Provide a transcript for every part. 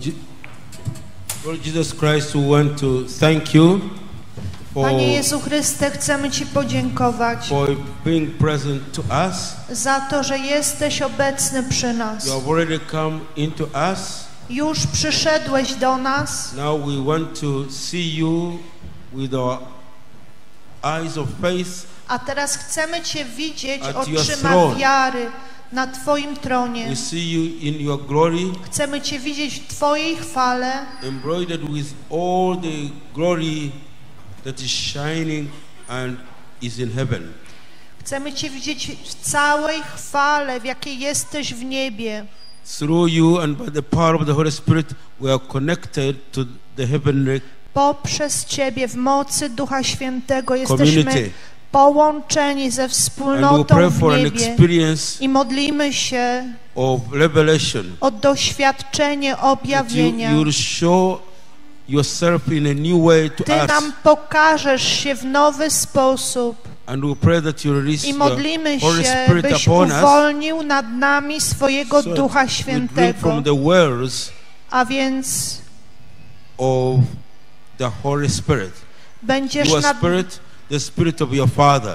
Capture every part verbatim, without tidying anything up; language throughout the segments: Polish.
Lord Jesus Christ, we want to thank you for, Panie Jezu Chryste, chcemy Ci podziękować for being present to us. za to, że jesteś obecny przy nas. You have already come into us. Już przyszedłeś do nas. Now we want to see you with our eyes of faith. A teraz chcemy Cię widzieć At your oczyma throne. wiary na Twoim tronie. We see you in your glory, Chcemy Cię widzieć w Twojej chwale, embroidered with all the glory that is shining and is in heaven. chcemy Cię widzieć w całej chwale, w jakiej jesteś w niebie. Through you and by the power of the Holy Spirit, we are connected to the heavenly Poprzez Ciebie w mocy Ducha Świętego jesteśmy community. połączeni ze And we wspólnotą pray w for an niebie experience i modlimy się of revelation. o doświadczenie That you, objawienia. you will show yourself in a new way to Ty us. nam pokażesz się w nowy sposób And we pray that you release i your modlimy Holy się, Spirit byś upon us, uwolnił nad nami swojego so Ducha we drink Świętego. from the wells A więc of the Holy Spirit. będziesz Your nad... Spirit, the Spirit of your Father.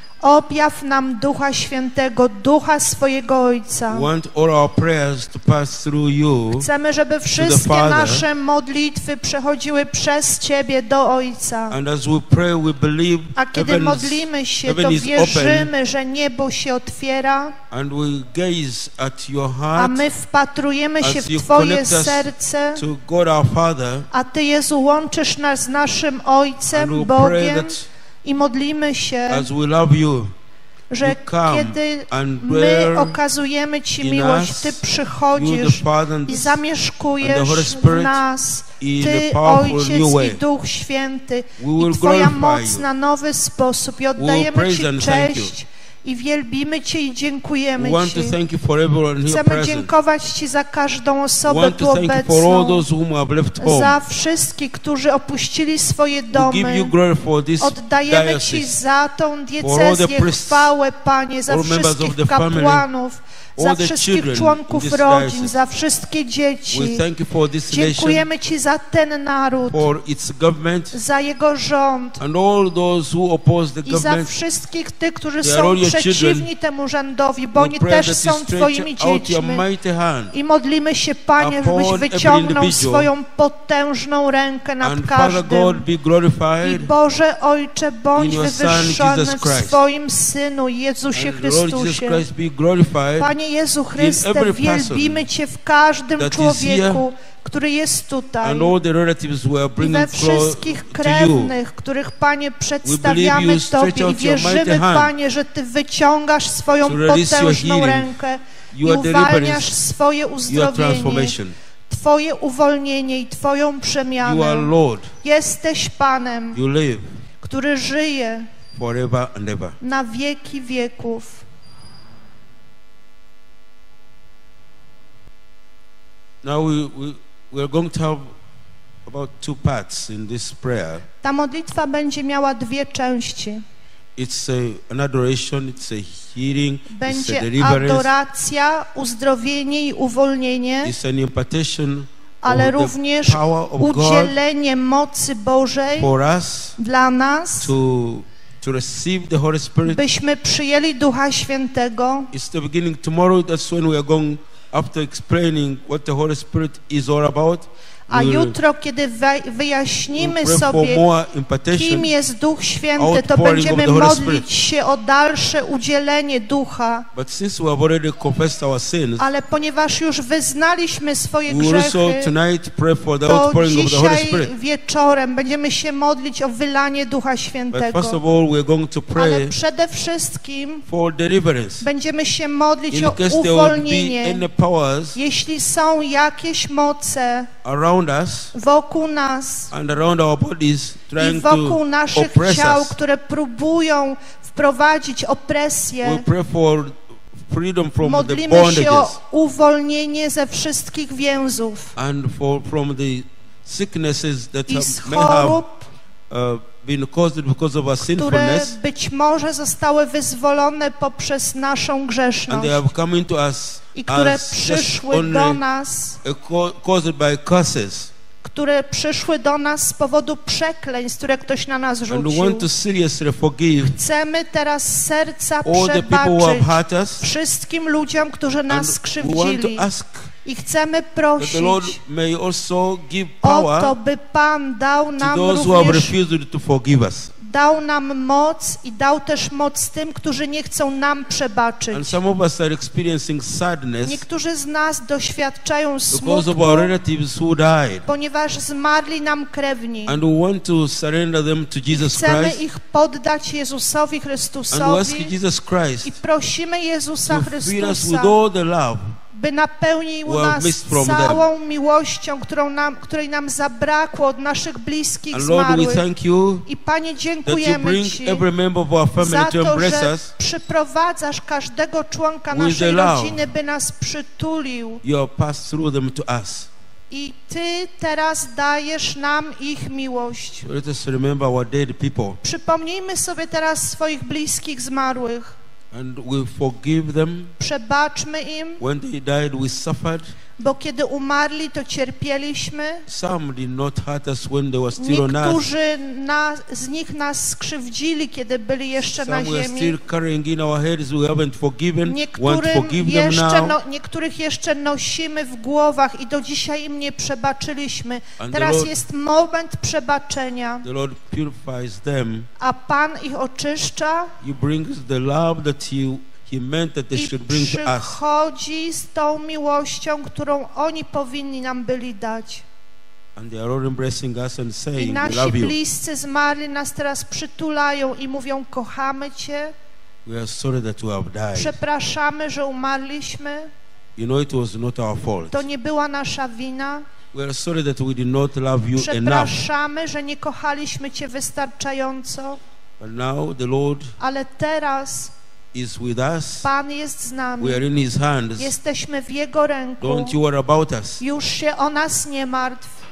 Objaw nam Ducha Świętego, Ducha swojego Ojca. We want all our prayers to pass through you. Chcemy, żeby wszystkie Father. nasze modlitwy przechodziły przez Ciebie do Ojca. And as we pray, we believe A kiedy heaven's- modlimy się, heaven to is wierzymy, open, że niebo się otwiera, and we gaze at your a heart my wpatrujemy się as w you Twoje connect us serce, to God our Father. a Ty, Jezu, łączysz nas z naszym And Ojcem, we pray Bogiem that i modlimy się, as we love you, że you come kiedy and my dwell okazujemy Ci in miłość, us, Ty you, the przychodzisz Father, and i the zamieszkujesz Holy w Spirit nas, in a Ty, powerful Ojciec new way. i Duch Święty, We will i Twoja glorify moc you. na nowy sposób i will oddajemy praise Ci and thank you. cześć i wielbimy Cię i dziękujemy We want to Ci. thank you for everyone here Chcemy present. dziękować Ci za każdą We osobę want tu to thank you for all obecną, those whom have left home. za wszystkich, którzy opuścili swoje We give you domy. glory for this Oddajemy Ci diocese, za tą all the diecezję priests, chwałę, Panie, za all members of wszystkich the family, kapłanów, all za the wszystkich children członków in this rodzin, diocese. za wszystkie dzieci. We thank you for this nation, Dziękujemy Ci za ten naród, for its government, za jego rząd and all those who oppose the i za government. wszystkich tych, którzy They are są all your przeciwni children. temu rządowi, bo We oni pray też that są you stretch Twoimi out your dziećmi. mighty hand, I modlimy się, Panie, upon żebyś every wyciągnął individual. swoją potężną rękę nad and Father God, każdym. be I glorified. Boże Ojcze, bądź in your Son, wywyższony Jesus w Christ. swoim Synu, Jezusie And Lord Jesus Chrystusie. Christ, be glorified Panie Jezu Chryste, every person wielbimy Cię w każdym that is człowieku, który jest tutaj. and all the relatives we are I we bringing close wszystkich to you. krewnych, których, Panie, przedstawiamy you stretch Tobie i out your wierzymy, mighty hand Panie, że Ty wyciągasz swoją to release your potężną healing, rękę i your uwalniasz deliverance, swoje your uzdrowienie, transformation. Twoje uwolnienie i Twoją You are przemianę. Lord. Jesteś Panem, You live który żyje forever and ever. na wieki wieków. Now we, we, we are going to have about two parts in this prayer. Ta modlitwa będzie miała dwie części. It's a, an adoration, it's a healing, it's a Będzie deliverance, adoracja, uzdrowienie i uwolnienie, it's an impartation ale of the również power of God udzielenie mocy Bożej for us dla nas, to, to receive the Holy Spirit. byśmy przyjęli Ducha Świętego. It's the beginning tomorrow. That's when we are going, after explaining what the Holy Spirit is all about. A we will- jutro, kiedy wy- we'll wyjaśnimy pray for sobie, more impartation. kim jest Duch Święty, to outpouring będziemy of the Holy modlić Spirit. się o dalsze udzielenie Ducha. But since we have already confessed our sins, Ale ponieważ już wyznaliśmy swoje we will also grzechy, tonight pray for the to outpouring of the Holy dzisiaj Spirit. wieczorem będziemy się modlić o wylanie Ducha But first Świętego. of all, we're going to Ale pray przede wszystkim for deliverance. będziemy się modlić In o case there will be uwolnienie. any powers Jeśli są jakieś moce around us wokół nas and around our bodies i trying wokół to naszych oppress ciał, us, które próbują wprowadzić we opresję, pray for freedom from the modlimy się bondages o uwolnienie ze wszystkich więzów and for from the sicknesses that i have, z may have chorób, uh, been caused because of our które sinfulness, być może zostały wyzwolone poprzez naszą and grzeszność they have come into us i które as just przyszły only do nas, uh, caused by curses. które przyszły do nas z powodu przekleństw, które ktoś na nas And we rzucił. want to seriously forgive Chcemy teraz z serca all the people who have przebaczyć hurt us, wszystkim ludziom, którzy nas and we want skrzywdzili. to ask I chcemy that prosić the Lord may also give o to, power by Pan dał to nam those who have również, refused to forgive us. dał nam moc i dał też moc tym, którzy nie chcą nam And przebaczyć. some of us are experiencing sadness Niektórzy z nas doświadczają because of our smutku, relatives who died. ponieważ zmarli nam krewni. And we want to surrender them to Jesus Chcemy Christ. ich poddać Jezusowi And we ask Chrystusowi Jesus Christ i prosimy Jezusa to fill us with Chrystusa, all the love by napełnił we have nas missed from całą miłością, którą nam, której nam zabrakło od naszych bliskich And Lord, we zmarłych. thank you I Panie, that you dziękujemy bring Ci every member of our za family to to, embrace że us. przyprowadzasz każdego członka With naszej the love. rodziny, by nas przytulił. You have passed through them to us. I Ty teraz dajesz nam ich miłość. Let us remember our dead people Przypomnijmy sobie teraz swoich bliskich zmarłych. and we forgive them. Przebaczmy im, When they died, we suffered. bo kiedy umarli, to cierpieliśmy. Some did not hurt us when they were still on earth. Niektórzy na, z nich nas skrzywdzili, kiedy byli jeszcze na Some were ziemi. still carrying in our heads we haven't forgiven. Want to Niektórym forgive them jeszcze now. no, niektórych jeszcze nosimy w głowach i do dzisiaj im nie przebaczyliśmy. And the Teraz Lord- jest moment przebaczenia, The Lord purifies them. a Pan ich oczyszcza He brings the love that He He meant that they i should bring to us. przychodzi z tą miłością, którą oni powinni nam byli dać. And they are all embracing us and I saying, we nasi love you. bliscy zmarli nas teraz przytulają i mówią, kochamy Cię, We are sorry that we have died. przepraszamy, że umarliśmy, You know, it was not our fault. to nie była nasza wina, We are sorry that we did not love you enough. przepraszamy, że nie kochaliśmy Cię wystarczająco, But now the Lord ale teraz is with us. Pan jest z nami, We are in His hands. jesteśmy w Jego ręku, Don't you worry about us. już się o nas nie martw.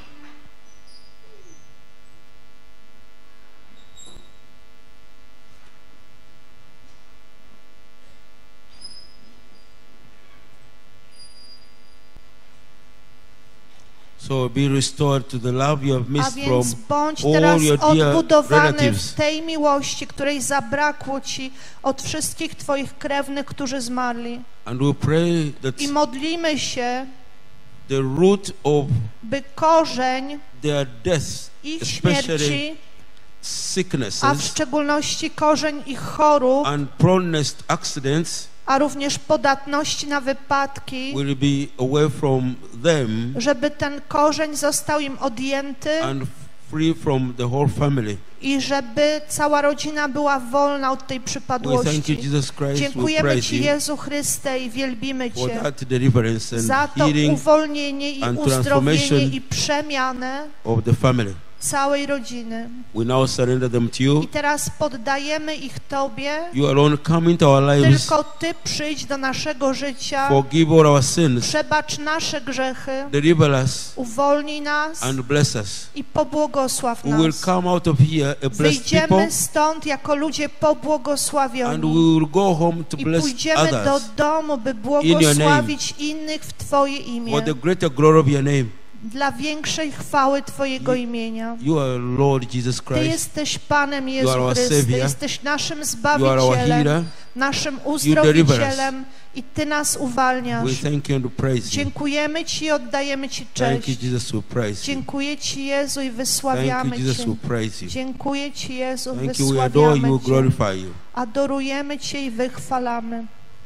So be restored to the love you have A missed from więc bądź all teraz your dear odbudowany relatives. w tej miłości, której zabrakło Ci od wszystkich Twoich krewnych, którzy zmarli. And we pray that I modlimy się, the root of by korzeń their death, ich especially śmierci, a w sicknesses szczególności korzeń ich chorób, and proneness to accidents, a również podatności na wypadki, will be away from them żeby ten korzeń został im odjęty and free from the whole family. i żeby cała rodzina była wolna od tej We thank you, przypadłości. Jesus Christ. We Dziękujemy praise Ci, you Jezu Chryste, i wielbimy for Cię that deliverance and za to healing uwolnienie i and uzdrowienie transformation i przemianę of the family. całej rodziny. We now surrender them to you. I teraz poddajemy ich Tobie. You alone come into our lives. Tylko Ty przyjdź do naszego życia, Forgive all our sins. przebacz nasze grzechy, Deliver us uwolnij nas and bless us. i pobłogosław We will nas. come out of here a blessed people, Wyjdziemy stąd jako ludzie and we pobłogosławioni will go home to i bless pójdziemy do others domu, by your name. błogosławić innych w Twoje imię, for the greater glory of your name. dla większej chwały Twojego imienia. You are Lord Jesus Ty Christ. jesteś Panem are Jezu our Chryste, Savior. jesteś naszym You are our Zbawicielem, healer. naszym deliver us. uzdrowicielem i Ty nas uwalniasz. We thank you and praise you. Dziękujemy Ci i oddajemy Ci Thank you, cześć. Jesus. We praise you. Dziękuję Ci, Jezu, i Thank you, wysławiamy Jesus. Cię. We praise you. Dziękuję Ci, Jezu, Thank you. We adore you. wysławiamy We Cię. glorify you. Adorujemy Cię i wychwalamy.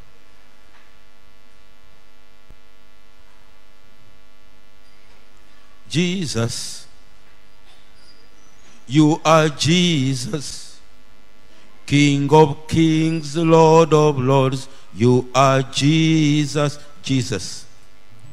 Jesus, you are Jesus, King of kings, Lord of lords. You are Jesus, Jesus.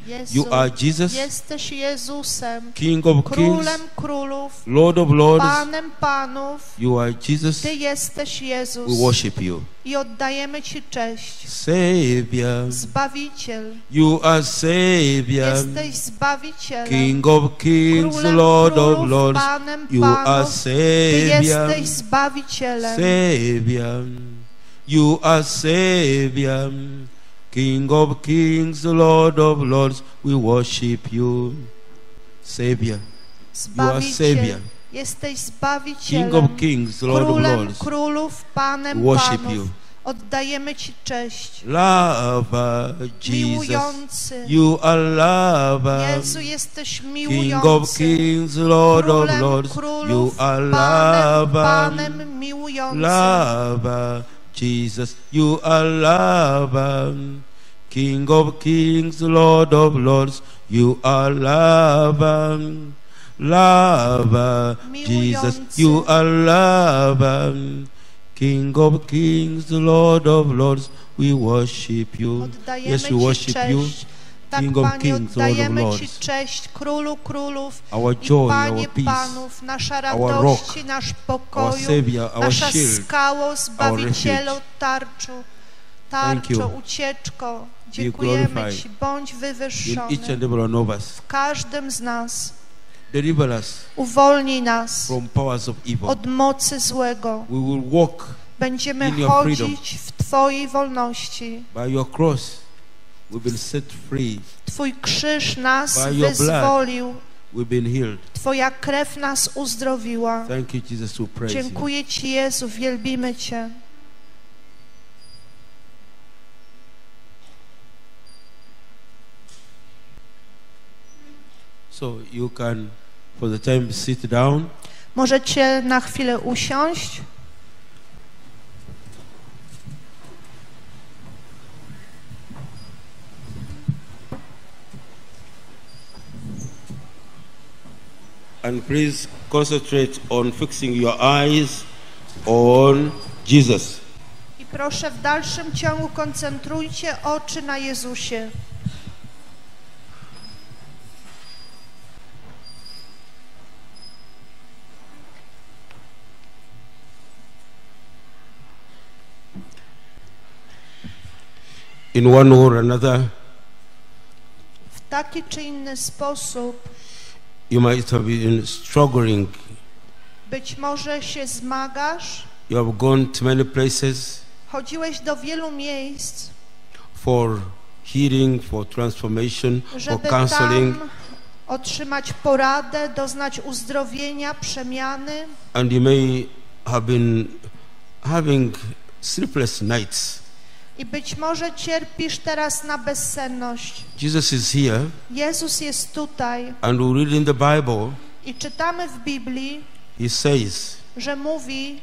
Jezu, You are Jesus, jesteś Jezusem, King of Kings, Królem Królów, Lord of Lords. Panem Panów. You are Jesus. Ty jesteś Jezus We worship you. i oddajemy Ci cześć. Savior, Zbawiciel, you are Savior. jesteś Zbawicielem, King of Kings, Królem Lord of Królów, Lords. Panem You are Panów. Ty Savior. jesteś Zbawicielem. Savior, you are Savior, King of Kings, Lord of Lords, we worship you. Savior, you are Zbawiciel, Savior, jesteś King Zbawicielem, of Kings, Lord of Królem Lords, Królów, Panem worship Panów. you. Oddajemy Ci cześć. Lover, Jesus, Miłujący, you are lover, Jezu, jesteś King of miłujący, Kings, Lord of Królem Lords, you Królów, are Panem, lover, Panem miłujący. lover, Jesus, you are lover, King of Kings, Lord of Lords, you are lover, lover, Jesus, you are lover, King of Kings, Lord of Lords, we worship you. Oddajemy Yes, we Ci worship you, cześć. Tak, King of Panie, Kings, Lord of oddajemy Ci Lords. cześć, Królu Królów Our i joy, Panie our peace, Panów, nasza our radości, rock, nasz our pokoju, Savior, our nasza shield, skało, Zbawicielu, refuge. tarczu, Thank you. tarczo, ucieczko. Dziękujemy glorified Ci, bądź in wywyższony each and every one of us. w każdym z nas. Deliver us Uwolnij nas from powers of evil. od mocy złego. We will walk Będziemy in your freedom. chodzić w Twojej wolności. by your cross. We've been set free. Twój krzyż nas By your wyzwolił. We've been healed. Twoja krew nas uzdrowiła. Thank you, Jesus. We praise you. Dziękuję Ci, Jezu, wielbimy Cię. So you can, for the time, sit down. Możecie na chwilę usiąść. And please concentrate on fixing your eyes on Jesus. I proszę, w dalszym ciągu koncentrujcie oczy na Jezusie. In one or another, W taki czy inny sposób you might have been struggling. być może się zmagasz. You have gone to many places Chodziłeś do wielu miejsc, for healing, for transformation, for żeby counseling, tam otrzymać poradę, doznać uzdrowienia, przemiany. and you may have been having sleepless nights. I być może cierpisz teraz na bezsenność. Jesus is here, Jezus jest tutaj and we read in the Bible, i czytamy w Biblii, he says, że mówi: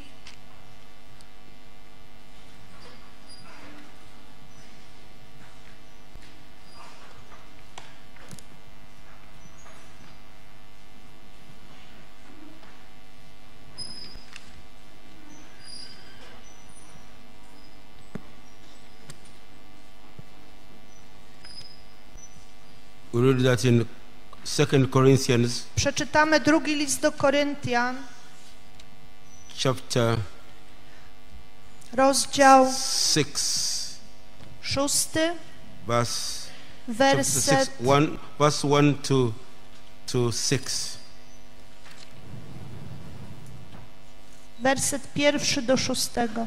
we read that in Second Corinthians przeczytamy drugi list do Koryntian, chapter rozdział six, szósty, verse chapter werset six, one, verse one to to six. werset pierwszy do szóstego.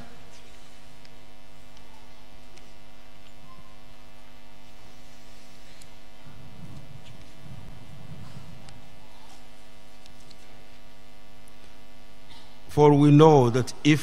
For we know that if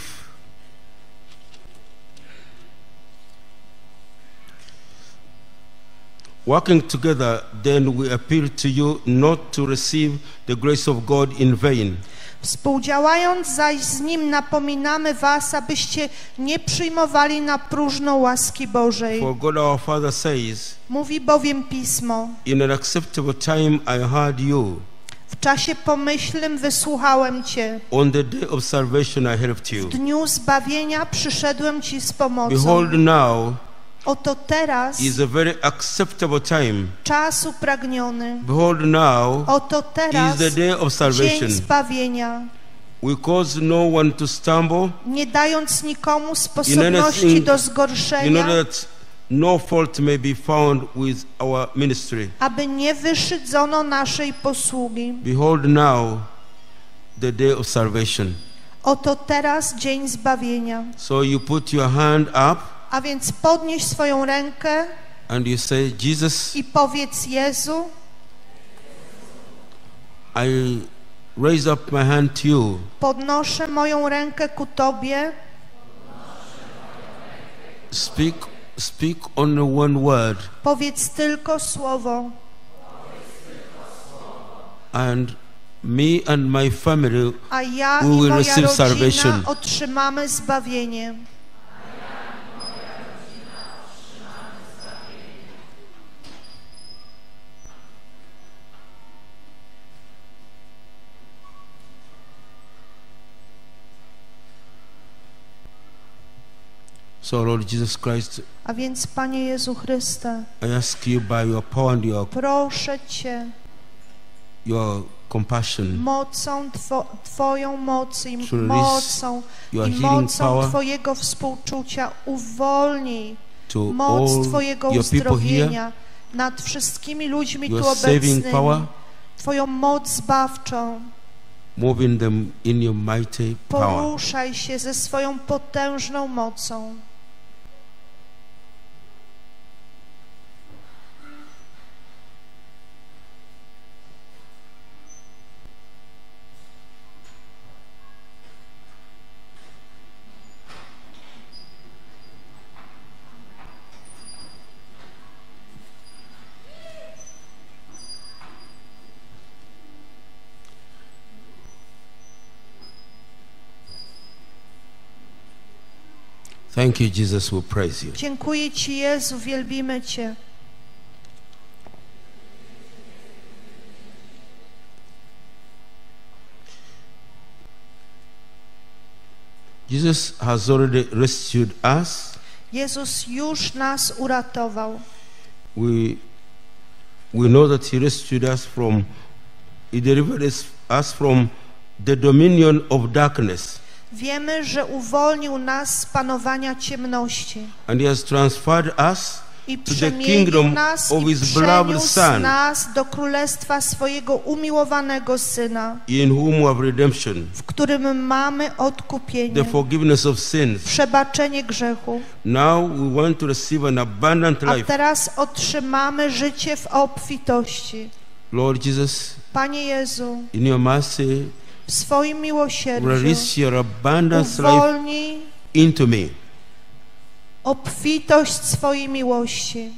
working together, then we appeal to you not to receive the grace of God in vain. Współdziałając zaś z Nim napominamy was, abyście nie przyjmowali na próżno łaski Bożej. For God our Father says, Mówi bowiem Pismo: in an acceptable time I heard you. w czasie pomyślnym wysłuchałem Cię. On the day of salvation I helped you. W dniu zbawienia przyszedłem Ci z pomocą. Behold now, Oto teraz is a very acceptable time. czas upragniony. Behold now Oto teraz is the day of salvation. dzień zbawienia. We cause no one to stumble, Nie dając nikomu sposobności do in zgorszenia, order that no fault may be found with our ministry. aby nie wyszydzono naszej posługi. Behold now the day of salvation. Oto teraz dzień zbawienia. So you put your hand up A więc podnieś swoją rękę and you say, Jesus, i powiedz: Jezu, I raise up my hand to you. podnoszę moją rękę ku Tobie. Speak, speak only one word, Powiedz tylko słowo. and me and my family A ja we i will moja receive rodzina salvation. otrzymamy zbawienie. So Lord Jesus Christ, A więc, Panie Jezu Chryste, I ask you by your power and your, proszę Cię your compassion, mocą Two, Twoją moc i to release mocą your i healing mocą power Twojego współczucia uwolnij to moc all Twojego your people here, uzdrowienia nad wszystkimi ludźmi your tu saving obecnymi. power, Twoją moc zbawczą. moving them in your mighty power. Poruszaj się ze swoją potężną mocą. Thank you, Jesus. We praise you. Dziękuję Ci, Jezu, wielbimy Cię. Jesus has already rescued us. Jezus już nas uratował. We we know that He rescued us from, He delivered us, us from the dominion of darkness. Wiemy, że uwolnił nas z panowania ciemności And He has transferred us i to the przemienił kingdom nas of i His beloved przeniósł Son, nas do królestwa swojego umiłowanego Syna, in whom we have redemption, w którym mamy the odkupienie, forgiveness of sins. przebaczenie grzechu. Now we want to receive an abundant A life. teraz otrzymamy życie w obfitości. Lord Jesus, Panie Jezu, in your mercy, w swoim miłosierdziu release your abundance life uwolnij into me. obfitość swojej miłości.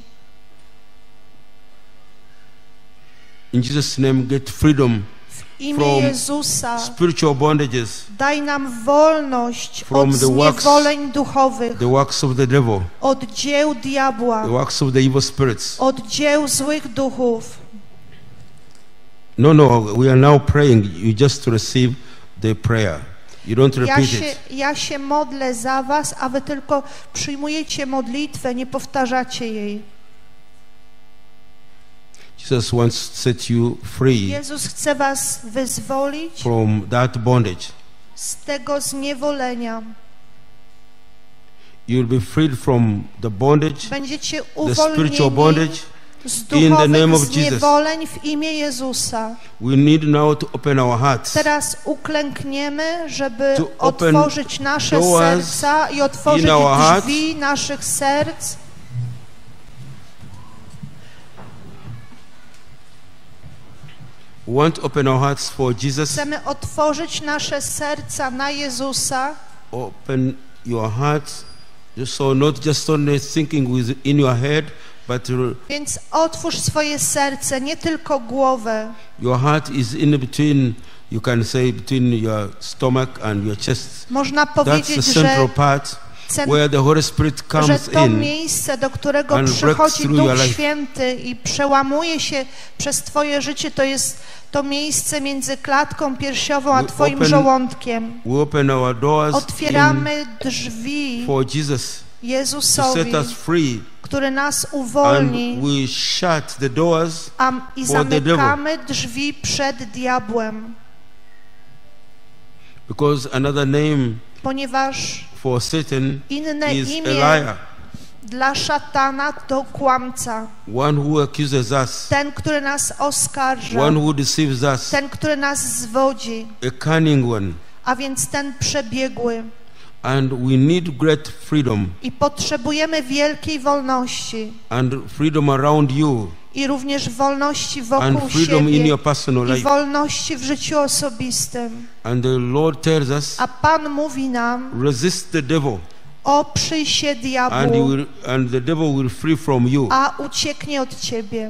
In Jesus' name, get freedom W imię from Jezusa spiritual bondages, daj nam wolność From od the works- zniewoleń duchowych, the works of the devil, od dzieł diabła, the works of the evil spirits. od dzieł złych duchów. No, no, we are now praying. You just receive the prayer. You don't Ja repeat się, it. ja się modlę za was, a wy tylko przyjmujecie modlitwę, nie powtarzacie jej. Jesus wants to set you free Jezus chce was wyzwolić from that bondage. z tego zniewolenia. You'll be freed from the bondage, Będziecie the spiritual uwolnieni bondage. z in the name duchowych of Jesus. zniewoleń w imię Jezusa. We need now to open our hearts. Teraz uklękniemy, żeby To open otworzyć nasze doors serca i otworzyć in our hearts. drzwi naszych serc. We want to open our hearts for Jesus. Chcemy otworzyć nasze serca na Jezusa. Open your hearts, so not just only thinking with in your head, but Więc otwórz swoje serce, nie tylko głowę. your heart is in between. You can say between your stomach and your chest. Można That's the powiedzieć, central że, part cen, where the Holy Spirit że comes to in. miejsce, do którego and breaks przychodzi through your Duch life. Święty i przełamuje się przez twoje życie, to jest to miejsce między klatką piersiową a We twoim open- żołądkiem. We open our doors in Otwieramy drzwi for Jesus to Jezusowi, set us free który nas uwolni, and we shut the doors a, i for the devil. zamykamy drzwi przed diabłem. Because another name Ponieważ for Satan inne is imię a liar, dla szatana to kłamca. one who accuses us, Ten, który nas oskarża. one who deceives us, Ten, który nas zwodzi. a cunning one. A więc ten przebiegły. And we need great freedom I potrzebujemy wielkiej wolności. and freedom around you I również wolności and wokół freedom in siebie. your personal I life. wolności w życiu osobistym. And the Lord tells us, A Pan mówi nam, resist the devil oprzyj się and, he diabłu, will, and the devil will free from you. a ucieknie od ciebie.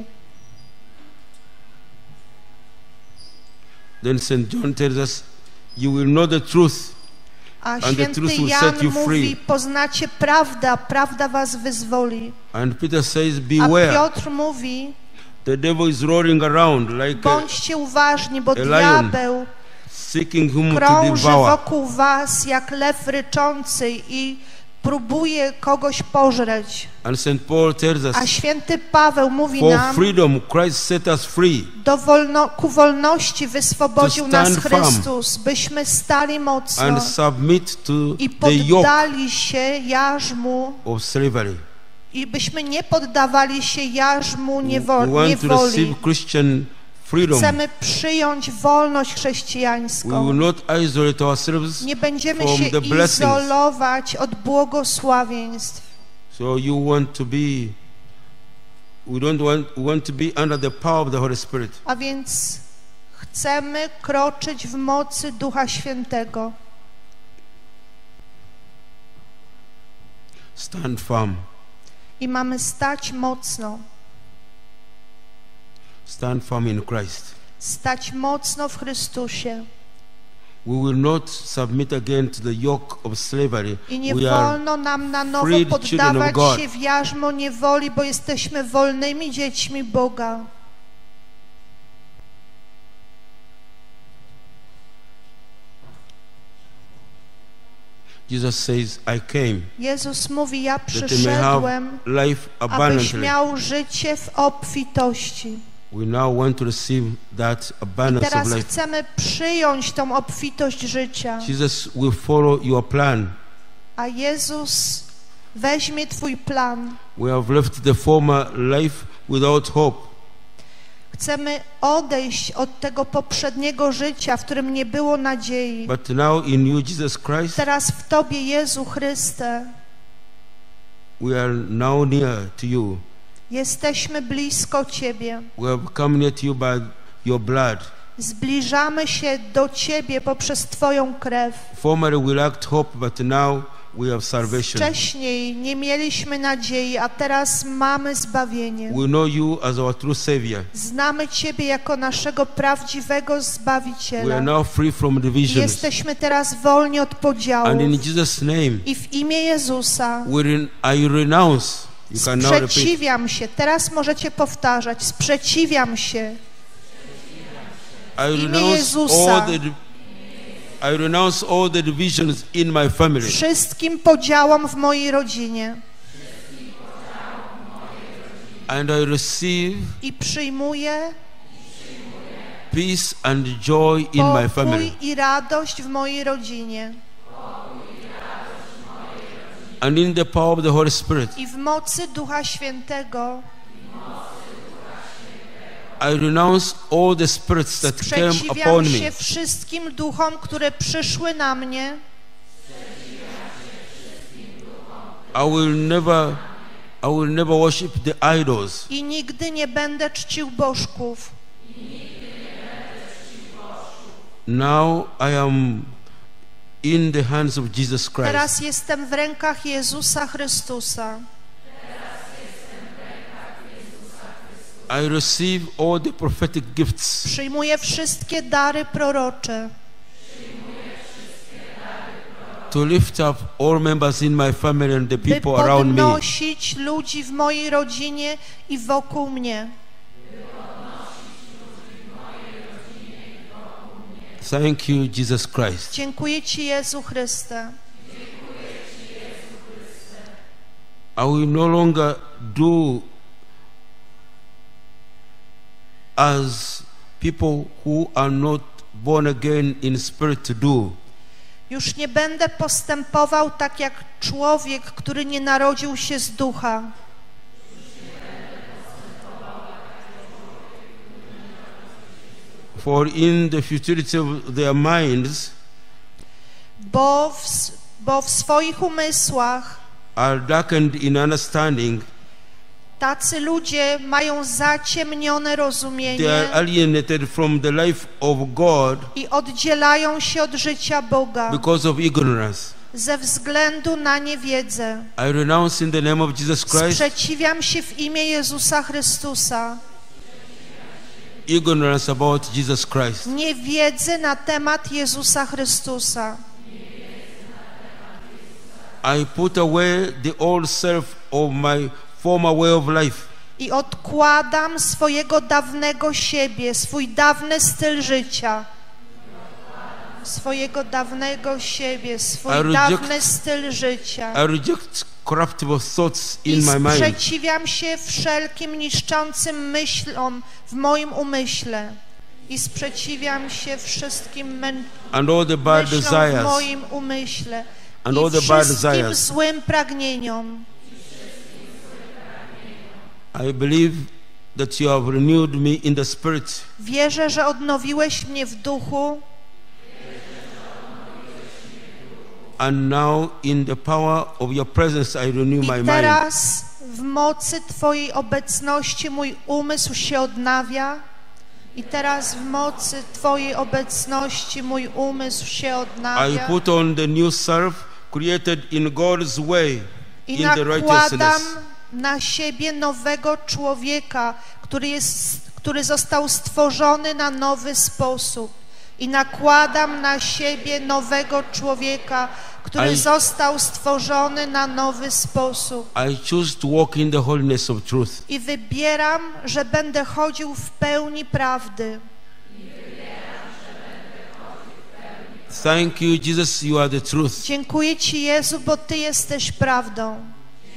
Then Saint John tells us, you will know the truth A the święty truth will Jan set you mówi, free. poznacie prawdę, a prawda was wyzwoli. And Peter says, A beware, Piotr mówi, the devil is roaring around like a, bądźcie uważni, bo lion diabeł seeking whom to krąży devour. wokół was jak lew ryczący i próbuje kogoś pożreć. And Saint Paul tells us, A święty Paweł mówi for nam, freedom Christ set us free. do wolno, ku wolności wyswobodził To nas stand firm Chrystus, byśmy stali mocno and submit to i the yoke poddali się jarzmu of slavery. i byśmy nie poddawali się jarzmu We niewoli. want to receive niewoli. Christian freedom. Chcemy przyjąć wolność We chrześcijańską. will not isolate ourselves Nie będziemy from się the blessings. izolować od błogosławieństw. So you want to be, we don't want, we want to be under the power of the Holy Spirit. A więc chcemy kroczyć w mocy Ducha Świętego. Stand firm. I mamy stać mocno. Stand firm in Christ. Stać mocno w Chrystusie. We will not submit again to the yoke of slavery. I nie We are wolno nam na nowo freed children of poddawać God. się w jarzmo niewoli, bo jesteśmy wolnymi dziećmi Boga. Jesus says, I came Jezus mówi, ja that they may przyszedłem, have life abyś abundantly. miał życie w obfitości. We now want to receive that I abundance teraz of life. chcemy przyjąć tą obfitość życia. Jesus will follow your plan. A Jezus weźmie Twój plan. We have left the former life without hope. Chcemy odejść od tego poprzedniego życia, w którym nie było nadziei. But now in you, Jesus Christ, Teraz w Tobie, Jezu Chryste, we are now near to you. jesteśmy blisko Ciebie. We have come near to you by your blood. Zbliżamy się do Ciebie poprzez Twoją krew. Formerly we lacked hope, but now we have salvation. Wcześniej nie mieliśmy nadziei, a teraz mamy zbawienie. We know you as our true Savior. Znamy Ciebie jako naszego prawdziwego We are Zbawiciela. now free from divisions. Jesteśmy teraz wolni od podziałów. And in Jesus' name, I w imię Jezusa we re I renounce. You can now repeat. sprzeciwiam się. Teraz możecie powtarzać. Sprzeciwiam się. I imię renounce Jezusa. all the I renounce all the divisions in my family. Wszystkim podziałom w mojej rodzinie. And I receive I przyjmuję peace and joy in my family. pokój i radość w mojej rodzinie. And in the power of the Holy Spirit, I w mocy Ducha Świętego I renounce all the spirits that came sprzeciwiam upon się me. wszystkim duchom, które przyszły na mnie. I will never, I will never worship the idols. I nigdy nie będę czcił bożków. Now I am in the hands of Jesus Christ. Teraz jestem w rękach Jezusa Chrystusa. I receive all the prophetic gifts. Przyjmuję wszystkie dary prorocze, To lift up all members in my family and the by people around me. podnosić ludzi w mojej rodzinie i wokół mnie. Thank you, Jesus Christ. Dziękuję Ci, Jezu Chryste. I will no longer do as people who are not born again in spirit do. Już nie będę postępował tak jak człowiek, który nie narodził się z ducha. For in the futility of their minds Bo w, bo w swoich umysłach are darkened in understanding, tacy ludzie mają zaciemnione they are rozumienie alienated from the life of God i oddzielają się od życia Boga because of ignorance. ze względu na niewiedzę. I renounce in the name of Jesus Christ Sprzeciwiam się w imię Jezusa Chrystusa ignorance about Jesus Christ. niewiedzy na temat Jezusa Chrystusa. I put away the old self of my former way of life. I odkładam swojego dawnego siebie, swój dawny styl życia. Swojego dawnego siebie, swój I reject- dawny styl życia. I reject corruptible thoughts I in my mind. sprzeciwiam się wszelkim niszczącym myślom w moim umyśle. I sprzeciwiam się wszystkim mę- And all the bad myślom w desires. moim umyśle. And I all the bad wszystkim desires. złym pragnieniom. I believe that you have renewed me in the spirit. Wierzę, że odnowiłeś mnie w duchu. And now in the power of your presence I renew my I mind. teraz w mocy Twojej obecności mój umysł się odnawia. I teraz w mocy Twojej obecności mój umysł się I odnawia. put on the new self created in God's way I in the nakładam righteousness. na siebie nowego człowieka, który, jest, który został stworzony na nowy sposób. I nakładam na siebie nowego człowieka, który I- został stworzony na nowy sposób. I choose to walk in the holiness of truth. I wybieram, że będę chodził w pełni prawdy. Thank you, Jesus, you are the truth. Dziękuję Ci, Jezu, bo Ty jesteś prawdą.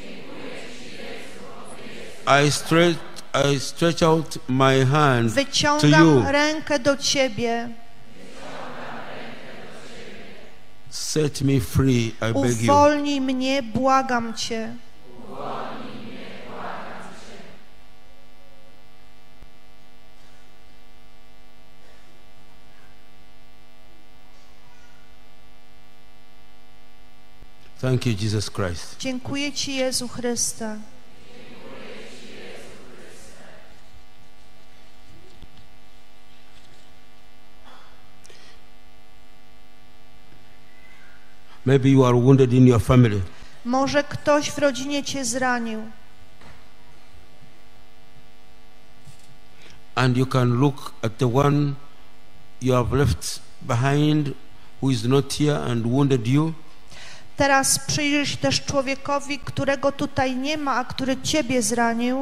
I stretch, I stretch out my hand to Wyciągam you. rękę do Ciebie. Set me free, I beg you. Uwolnij mnie, błagam Cię. Thank you, Jesus Christ. Dziękuję Ci, Jezu Chryste. Maybe you are wounded in your family. Może ktoś w rodzinie Cię zranił. And you can look at the one you have left behind who is not here and wounded you. Teraz przyjrzyj się też człowiekowi, którego tutaj nie ma, a który Ciebie zranił.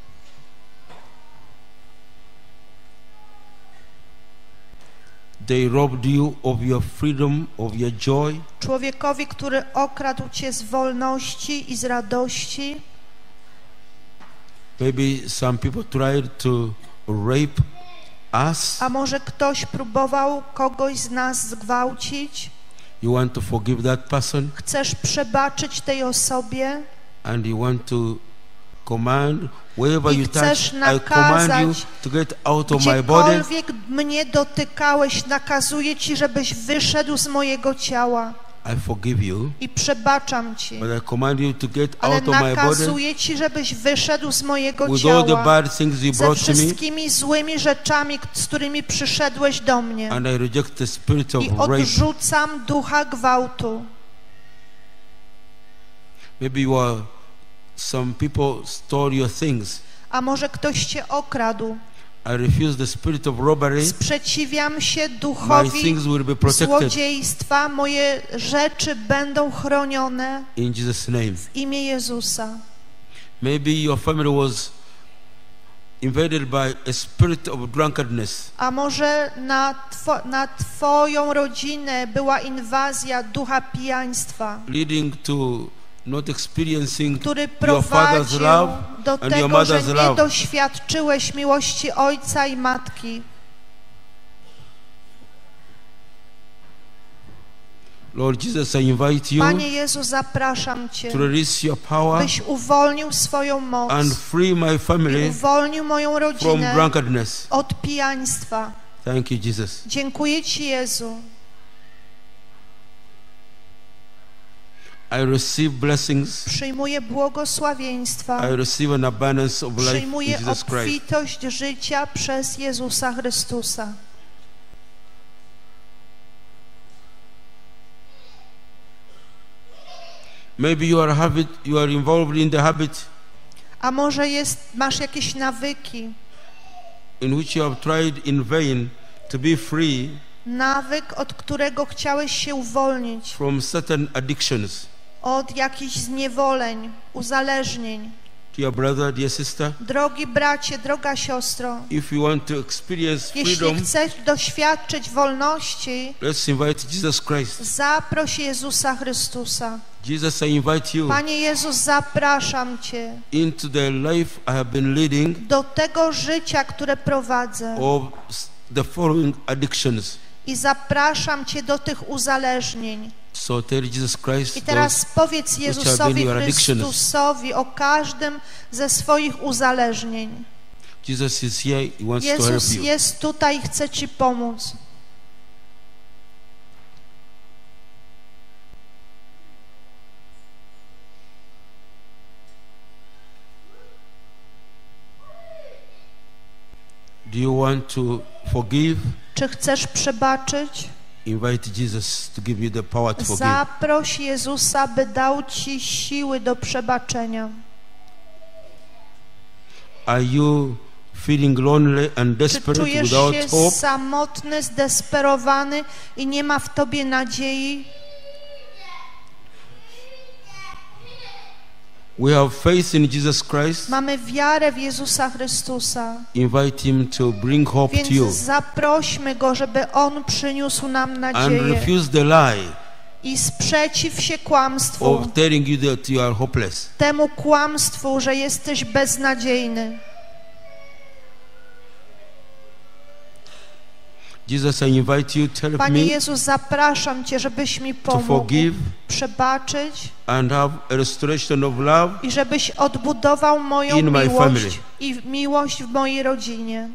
They robbed you of your freedom, of your joy. Człowiekowi, który okradł Cię z wolności i z radości. Maybe some people tried to rape us. A może ktoś próbował kogoś z nas zgwałcić? You want to forgive that person Chcesz przebaczyć tej osobie? and you want to command wherever I you chcesz touch, I command you nakazać, to get out of my body. Gdziekolwiek mnie dotykałeś, nakazuję Ci, żebyś wyszedł z mojego ciała. I forgive you, I przebaczam Ci. but I command you to get Ale out of my body nakazuję Ci, żebyś wyszedł z mojego with all the ciała. bad things you Ze brought to me, wszystkimi złymi rzeczami, z którymi przyszedłeś do mnie. and I reject the spirit of I rape. odrzucam ducha gwałtu. Maybe you are, some people stole your things. A może ktoś Cię okradł. I refuse the spirit of robbery. Sprzeciwiam się My duchowi things will be protected złodziejstwa. Moje rzeczy będą chronione in Jesus' name. w imię Jezusa. Maybe your family was invaded by a spirit of drunkardness. A może na, two, na Twoją rodzinę była inwazja ducha pijaństwa, Leading to not experiencing który your father's prowadził love do and your tego, że mother's nie love. doświadczyłeś miłości ojca i matki. Lord Jesus, I invite you Panie Jezu, zapraszam Cię, to release your power byś uwolnił swoją moc and free my i family uwolnił moją from rodzinę drunkardness. od pijaństwa. Thank you, Jesus. Dziękuję Ci, Jezu. I receive blessings. Przyjmuję błogosławieństwa. I receive an abundance of life in Przyjmuję Jesus Christ. obfitość życia przez Jezusa Chrystusa. Maybe you are habit, you are involved in the habit A może jest, masz jakieś nawyki, in which you have tried in vain to be free nawyk, od którego chciałeś się uwolnić, from certain addictions. od jakichś zniewoleń, uzależnień. To your brother, dear sister, Drogi bracie, droga siostro, if you want to experience jeśli freedom, chcesz doświadczyć wolności, let's invite Jesus Christ. zaproś Jezusa Chrystusa. Jesus, I invite you Panie Jezus, zapraszam Cię into the life I have been leading do tego życia, które prowadzę, of the following addictions. i zapraszam Cię do tych uzależnień. So tell Jesus Christ I teraz those powiedz which have been Jezusowi your addictions. Chrystusowi o każdym ze swoich uzależnień. Jesus is here, He wants to help Jezus you. jest tutaj i chce Ci pomóc. Do you want to forgive? Czy chcesz przebaczyć? Invite Jesus to give you the power to forgive. Zaproś Jezusa, by dał Ci siły do przebaczenia. Are you feeling lonely and Czy desperate czujesz without się hope? samotny, zdesperowany i nie ma w Tobie nadziei? We have faith in Jesus Christ. Mamy wiarę w Jezusa Chrystusa, Invite Him to bring hope to you więc zaprośmy Go, żeby On przyniósł nam and nadzieję refuse the lie i sprzeciw się kłamstwu, of telling you that you are hopeless. temu kłamstwu, że jesteś beznadziejny. Jesus, I invite you to help Panie me Jezus, zapraszam Cię, żebyś mi to pomógł forgive przebaczyć and have a restoration of love i żebyś odbudował moją in my family. miłość i miłość w mojej rodzinie.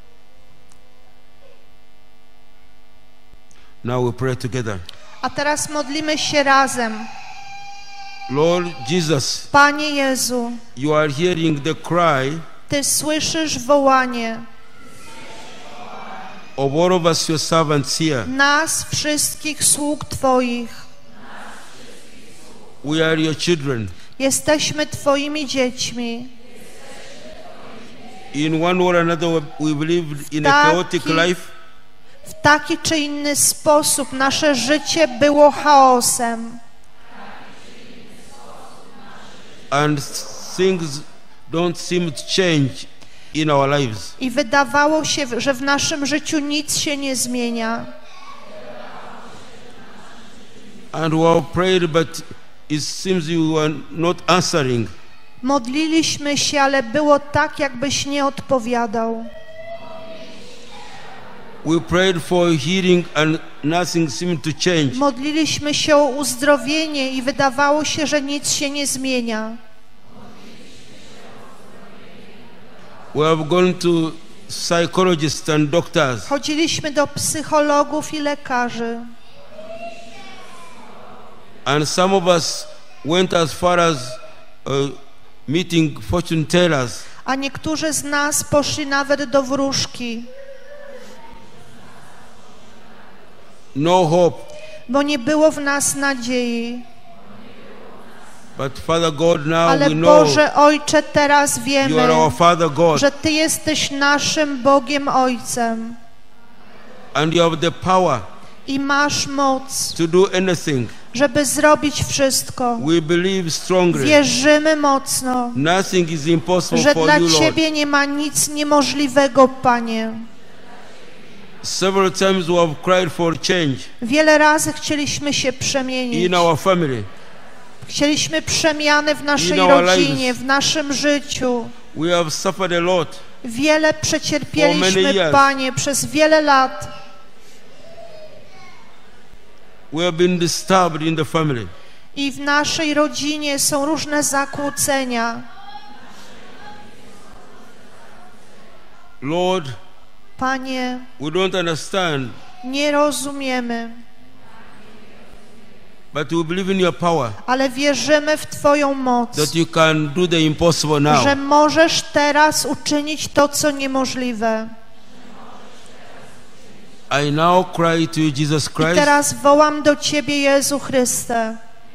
Now we pray together. A teraz modlimy się razem. Lord Jesus, Panie Jezu, you are hearing the cry Ty słyszysz wołanie of all of us, your servants here. nas, wszystkich sług Twoich. We are your children. Jesteśmy Twoimi dziećmi. In one or another, we believe in a Taki- chaotic life. W taki czy inny sposób nasze życie było chaosem And things don't seem to change in our lives. i wydawało się, że w naszym życiu nic się nie zmienia. And we have prayed, but it seems you are not answering. Modliliśmy się, ale było tak, jakbyś nie odpowiadał. We prayed for healing and nothing seemed to change. Modliliśmy się o uzdrowienie i wydawało się, że nic się nie zmienia. We have gone to psychologists and doctors. Chodziliśmy do psychologów i lekarzy. And some of us went as far as uh, meeting fortune tellers. A niektórzy z nas poszli nawet do wróżki, No hope. bo nie było w nas nadziei. But Father God, now Ale we know Boże Ojcze, teraz you wiemy, are our Father God. że Ty jesteś naszym Bogiem Ojcem And you have the power i masz moc, to do anything. żeby zrobić wszystko. We believe strongly. Wierzymy mocno, Nothing is impossible że for dla you, Lord. Ciebie nie ma nic niemożliwego, Panie. Several times we have cried for change Wiele razy chcieliśmy się przemienić in our family. Chcieliśmy przemiany w naszej In our rodzinie, lives. w naszym życiu. We have suffered a lot. Wiele For many przecierpieliśmy, years. Panie, przez wiele lat. We have been disturbed in the family. I w naszej rodzinie są różne zakłócenia. Lord, Panie, we don't understand, nie rozumiemy, but we believe in your power, ale wierzymy w Twoją moc, that you can do the impossible now. że możesz teraz uczynić to, co niemożliwe. I now cry to you, Jesus I Christ, teraz wołam do Ciebie, Jezu Chryste,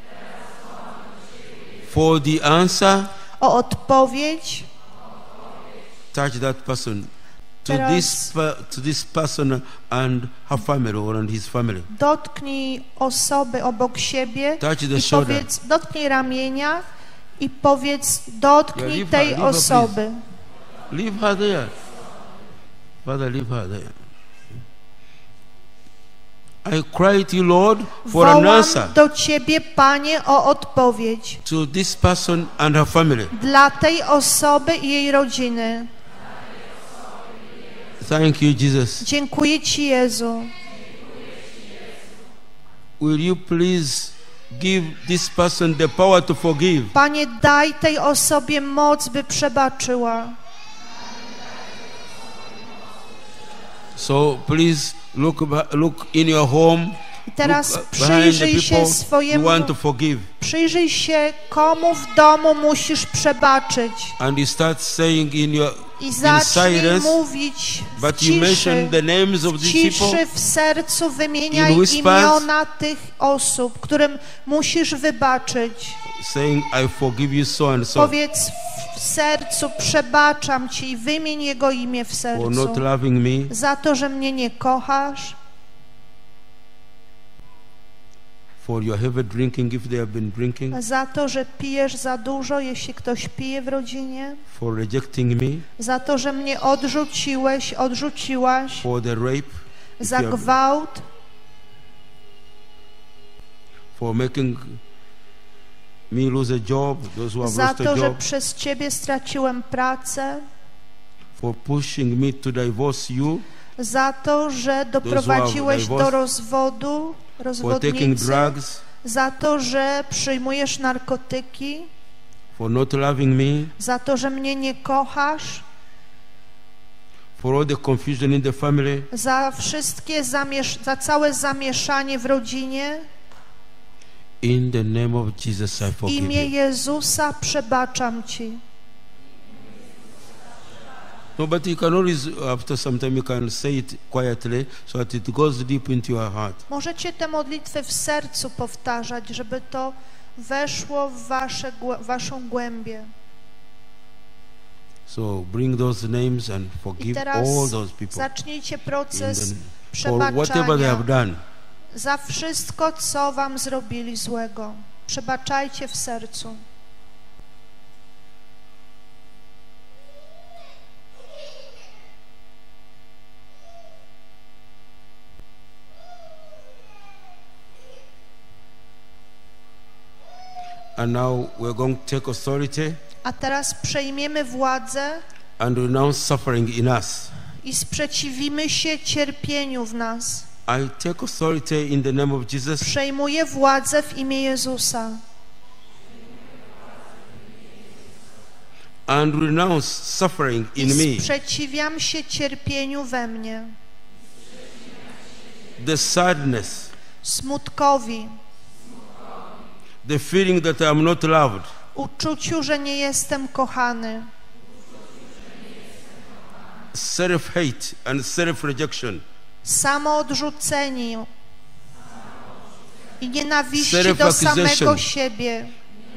for the answer. o odpowiedź. Touch that person. To Teraz- this, per- to this person and her family, or and his family. Dotknij osoby obok siebie Touch the i shoulder. powiedz, dotknij ramienia i powiedz, dotknij Yeah, leave her, tej leave her, osoby. Leave her there. Father, leave her there. I cry to you, Lord, for an answer Wołam do Ciebie, Panie, o odpowiedź to this person and her family. dla tej osoby i jej rodziny. Thank you, Jesus. Dziękuję Ci, Jezu. Will you please give this person the power to forgive? Panie, daj tej osobie moc, by przebaczyła. So please look ba- look in your home. I teraz Look behind the przyjrzyj się people you swojemu, want to forgive, przyjrzyj się, komu w domu musisz przebaczyć. and you start saying in your I in zacznij silence, mówić w but you ciszy, mention the names of w these people. ciszy, w sercu wymieniaj In whispers. imiona tych osób, którym musisz wybaczyć. Saying, I forgive you so and so Powiedz w sercu, przebaczam Ci i wymień Jego imię w for sercu. not loving me, Za to, że mnie nie kochasz, for your heavy drinking if they have been drinking, za to, że pijesz za dużo, jeśli ktoś pije w rodzinie, for rejecting me, za to, że mnie odrzuciłeś, odrzuciłaś, for the rape, za you have- gwałt, for making me lose a job, those who have za lost a to, że job, przez Ciebie straciłem pracę, for pushing me to divorce you, za to, że doprowadziłeś divorced, do rozwodu, for taking rozwodnicy, drugs, za to, że przyjmujesz narkotyki, for not loving me, za to, że mnie nie kochasz, for all the confusion in the family. za wszystkie zamiesz- za całe zamieszanie w rodzinie. In the name of Jesus, I W forgive imię you. Jezusa przebaczam Ci. No, but you can always, after some time, you can say it quietly so that it goes deep into your heart. Możecie tę modlitwę w sercu powtarzać, żeby to weszło w wasze, głę- waszą głębię. So bring those names and I forgive teraz all those people zacznijcie in proces the, for whatever they przebaczania have done. za wszystko, co wam zrobili złego. Przebaczajcie w sercu. And now we're going to take authority A teraz przejmiemy władzę and renounce suffering in us. i sprzeciwimy się cierpieniu w nas. I take authority in the name of Jesus Przejmuję władzę w imię Jezusa and renounce suffering in i me. sprzeciwiam się cierpieniu we mnie, The sadness, smutkowi, the feeling that I am not loved, uczuciu, że nie jestem kochany, self-hate and self-rejection, samoodrzuceniu i nienawiści do Self-accusation. samego siebie,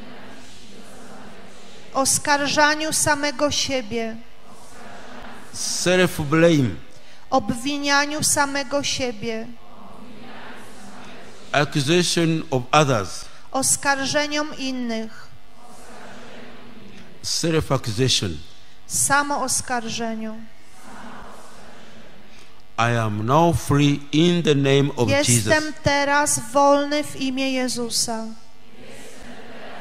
oskarżaniu samego siebie, self-blame, obwinianiu samego siebie, accusation of others, oskarżeniom innych, self-accusation. samooskarżeniu. I am now free in the name of Jestem Jesus. teraz wolny w imię Jezusa.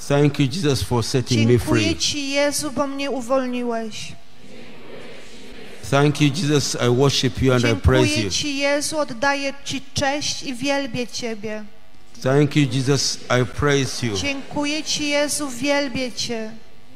Thank you, Jesus, for setting me Dziękuję free. Ci, Jezu, bo mnie uwolniłeś. Thank you, Jesus. I worship you and I praise Dziękuję you. Ci, Jezu, oddaję Ci cześć i wielbię Ciebie. Thank you, Jesus. I praise you. Dziękuję Ci, Jezu, wielbię Cię.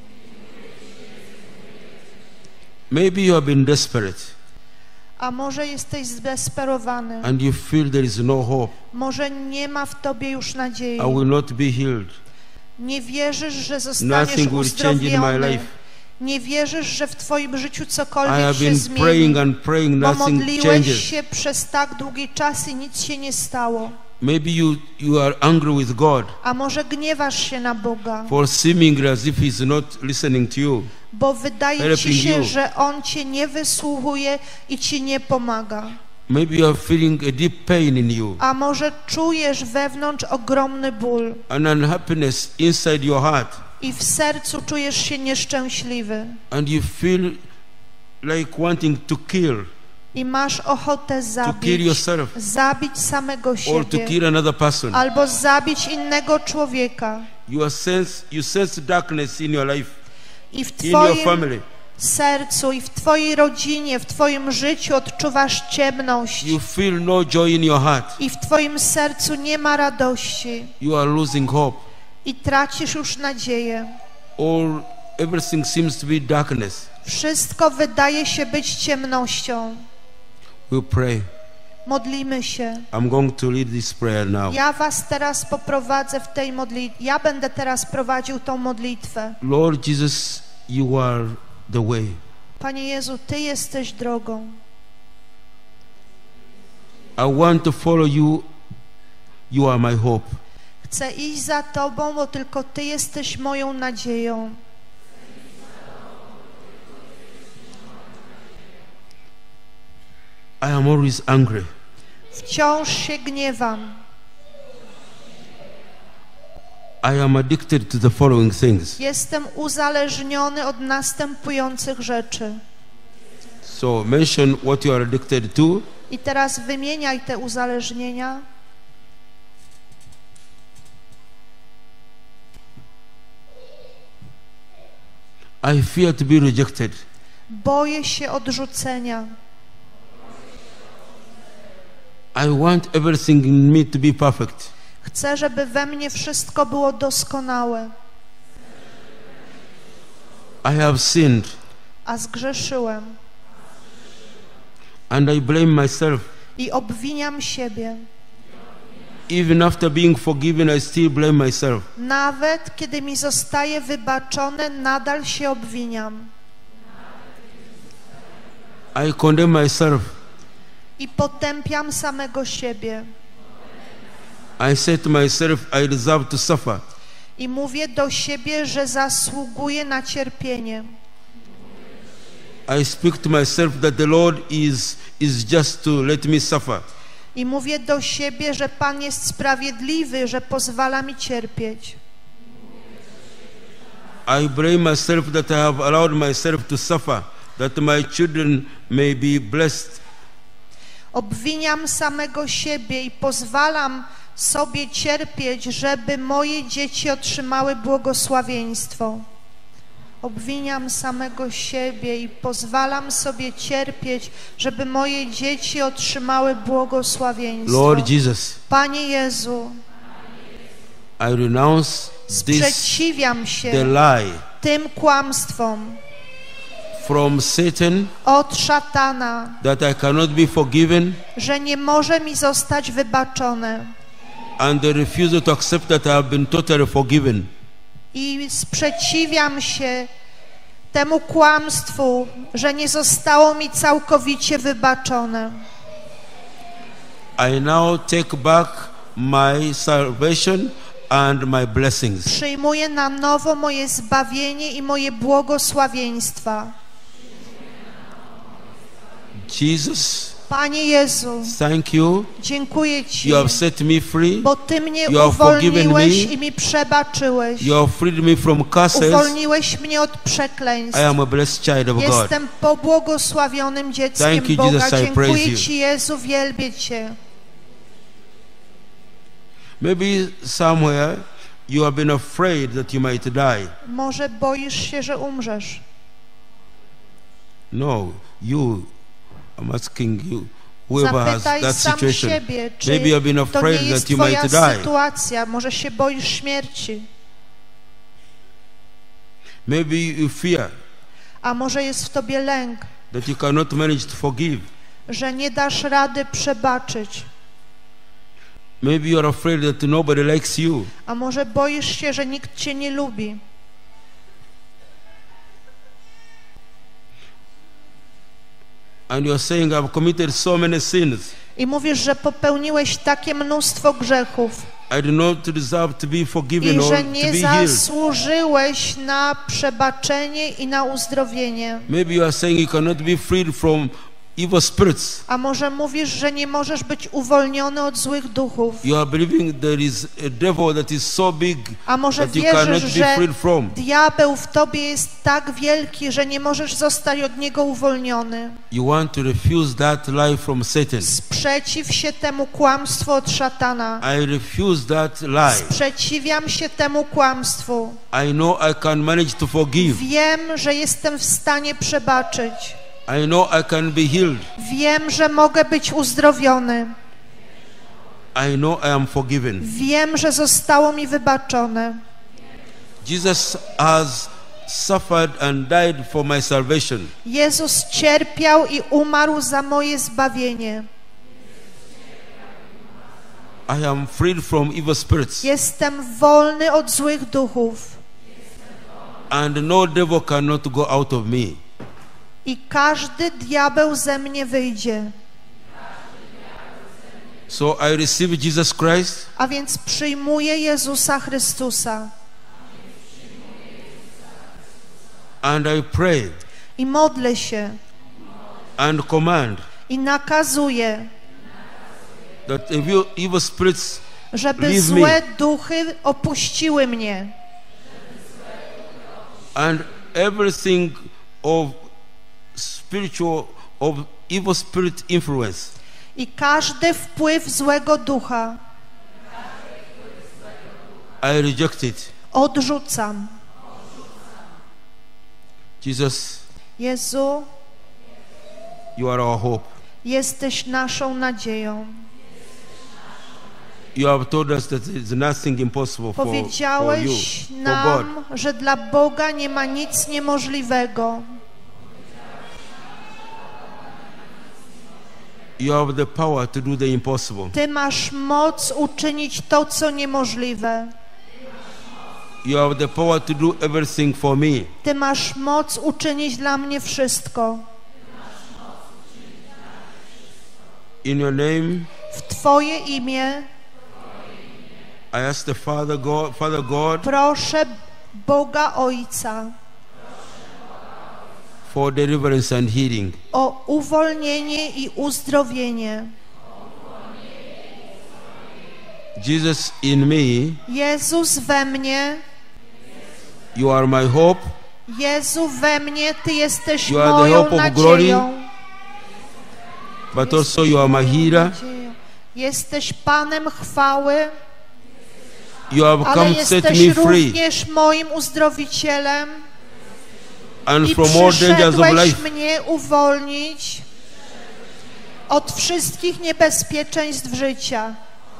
Maybe you have been desperate A może jesteś zdesperowany. and you feel there is no hope. Może nie ma w Tobie już nadziei. I will not be healed. Nie wierzysz, że zostaniesz Nothing will change in my uzdrowiony. life. Nie wierzysz, że w Twoim życiu I cokolwiek have się been zmieni. praying and praying, Bo nothing modliłeś changes. się przez tak długi czas i nic się nie stało. Maybe you, you are angry with God A może gniewasz się na Boga, for seeming as if He's not listening to you. bo wydaje Ci helping się, you. że On Cię nie wysłuchuje i Ci nie pomaga. Maybe you are feeling a deep pain in you, A może czujesz wewnątrz ogromny ból an unhappiness inside your heart, i w sercu czujesz się nieszczęśliwy and you feel like wanting to kill, i masz ochotę to kill zabić, yourself, zabić samego or to siebie kill another person. albo zabić innego człowieka. You are sense, you sense darkness in your life, I w in your Twoim family. sercu i w Twojej rodzinie, w Twoim życiu odczuwasz ciemność You feel no joy in your heart. i w Twoim sercu nie ma radości You are losing hope, i tracisz już nadzieję. or everything seems to be darkness. Wszystko wydaje się być ciemnością. We pray. Modlimy się. I'm going to lead this prayer now. Ja was teraz poprowadzę w tej modlitwie. Ja będę teraz prowadził tą modlitwę. Lord Jesus, you are the way. Panie Jezu, Ty jesteś drogą. I want to follow you. You are my hope. Chcę iść za Tobą, bo tylko Ty jesteś moją nadzieją. I am always angry. Wciąż się gniewam. I am addicted to the following things. Jestem uzależniony od następujących rzeczy. So mention what you are addicted to. I teraz wymieniaj te uzależnienia. I fear to be rejected. Boję się odrzucenia. I want everything in me to be perfect. Chcę, żeby we mnie wszystko było doskonałe. I have sinned A zgrzeszyłem. and I blame myself. I obwiniam siebie. Even after being forgiven, I still blame myself. Nawet kiedy mi zostaje wybaczone, nadal się obwiniam. I condemn myself. I potępiam samego siebie. I say to myself, I deserve to suffer. I mówię do siebie, że zasługuję na cierpienie. I speak to myself that the Lord is, is just to let me suffer. I mówię do siebie, że Pan jest sprawiedliwy, że pozwala mi cierpieć. I blame myself that I have allowed myself to suffer, that my children may be blessed. Obwiniam samego siebie i pozwalam sobie cierpieć, żeby moje dzieci otrzymały błogosławieństwo. Obwiniam samego siebie i pozwalam sobie cierpieć, żeby moje dzieci otrzymały błogosławieństwo. Lord Jesus, Panie Jezu, I renounce this, sprzeciwiam the się lie tym kłamstwom from Satan od szatana, that I cannot be forgiven, że nie może mi zostać wybaczone. and the refusal to accept that I have been totally forgiven. I sprzeciwiam się temu kłamstwu, że nie zostało mi całkowicie wybaczone. I now take back my salvation and my blessings. Przyjmuję na nowo moje zbawienie i moje błogosławieństwa. Jesus, Panie Jezu, thank you. dziękuję Ci, You have set me free. bo Ty mnie You have forgiven uwolniłeś me. i mi przebaczyłeś. You have freed me from curses. Uwolniłeś mnie od przekleństw. I am a blessed child of God. Jestem pobłogosławionym dzieckiem Thank you, Boga. Jesus, I praise Dziękuję you. Ci, Jezu, wielbię Cię. Maybe somewhere You have been afraid that you might die. Może boisz się, że umrzesz. No, you, I'm asking you, whoever has Zapytaj that sam situation, siebie, czy maybe you have been to afraid nie jest that you twoja might die. sytuacja. Może się boisz śmierci. Maybe you fear A może jest w tobie lęk, that you cannot manage to forgive. że nie dasz rady przebaczyć. Maybe you are afraid that nobody likes you. A może boisz się, że nikt cię nie lubi. And you are saying, I've committed so many sins. I mówisz, że popełniłeś takie mnóstwo grzechów I do not deserve to be forgiven i or że to nie be healed. zasłużyłeś na przebaczenie i na uzdrowienie. Maybe you are saying you cannot be freed from evil spirits. A może mówisz, że nie możesz być uwolniony od złych duchów. You are believing there is a devil that is so big A może that you cannot wierzysz, be że freed from. diabeł w tobie jest tak wielki, że nie możesz zostać od niego uwolniony. You want to refuse that lie from Satan. Sprzeciw się temu kłamstwu od szatana. I refuse that lie. Sprzeciwiam się temu kłamstwu. I know I can manage to forgive. Wiem, że jestem w stanie przebaczyć. I know I can be healed. Wiem, że mogę być uzdrowiony. I know I am forgiven. Wiem, że zostało mi wybaczone. Jesus has suffered and died for my salvation. Jezus cierpiał i umarł za moje zbawienie. I am freed from evil spirits. Jestem wolny od złych duchów. And no devil cannot go out of me. I każdy diabeł ze mnie wyjdzie. So I receive Jesus Christ. A więc przyjmuję Jezusa Chrystusa. And I pray. I modlę się. And command. I nakazuję, That evil, evil spirits żeby leave złe me. duchy opuściły mnie. And everything of spiritual, of evil spirit influence. I każdy wpływ złego ducha I reject it. odrzucam. Jesus, Jezu, you are our hope. jesteś naszą nadzieją. You have told us that there is nothing impossible for, for you, Powiedziałeś for God. nam, że dla Boga nie ma nic niemożliwego. You have the power to do the impossible. Ty masz moc uczynić to, co niemożliwe. You have the power to do everything for me. Ty masz moc uczynić dla mnie wszystko. In your name, W Twoje imię I ask the Father God, Father God, proszę Boga Ojca for deliverance and healing. o uwolnienie i uzdrowienie. Jesus, in me, Jezus we mnie, you are my hope. Jezu we mnie, Ty jesteś You are the moją hope of nadzieją. But also you are my healer. Nadzieją. Jesteś Panem chwały, You have ale come set jesteś me free. również moim uzdrowicielem And i from all dangers of przyszedłeś life. mnie uwolnić od wszystkich niebezpieczeństw życia.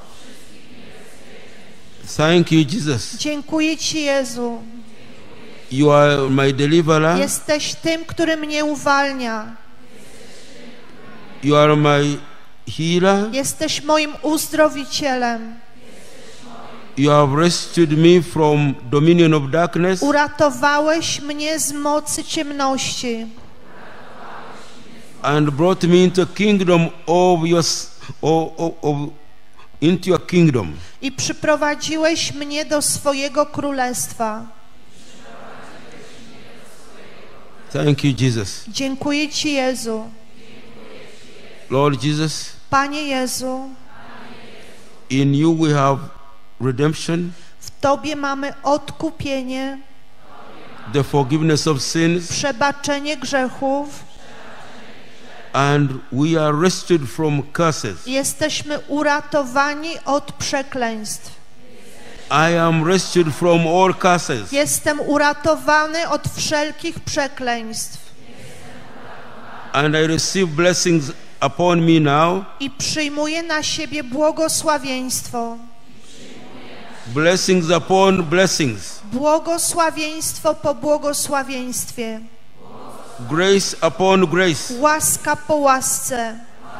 Thank you, Jesus. Dziękuję Ci, Jezu. You are my deliverer. Jesteś tym, który mnie uwalnia. You are my healer. Jesteś moim uzdrowicielem. You have rescued me from dominion of darkness. Uratowałeś mnie z mocy ciemności And brought me into kingdom of your of, of, of, into your kingdom. i przyprowadziłeś mnie do swojego królestwa. Thank you, Jesus. Dziękuję Ci, Jezu. Lord Jesus, Panie Jezu, in you we have redemption, w Tobie mamy odkupienie, the forgiveness of sins, przebaczenie grzechów. and we are rescued from curses. Jesteśmy uratowani od przekleństw. I am rescued from all curses. Jestem uratowany od wszelkich przekleństw. And I receive blessings upon me now. I przyjmuję na siebie błogosławieństwo. Blessings upon blessings. Błogosławieństwo po błogosławieństwie. Grace upon grace. Łaska po łasce.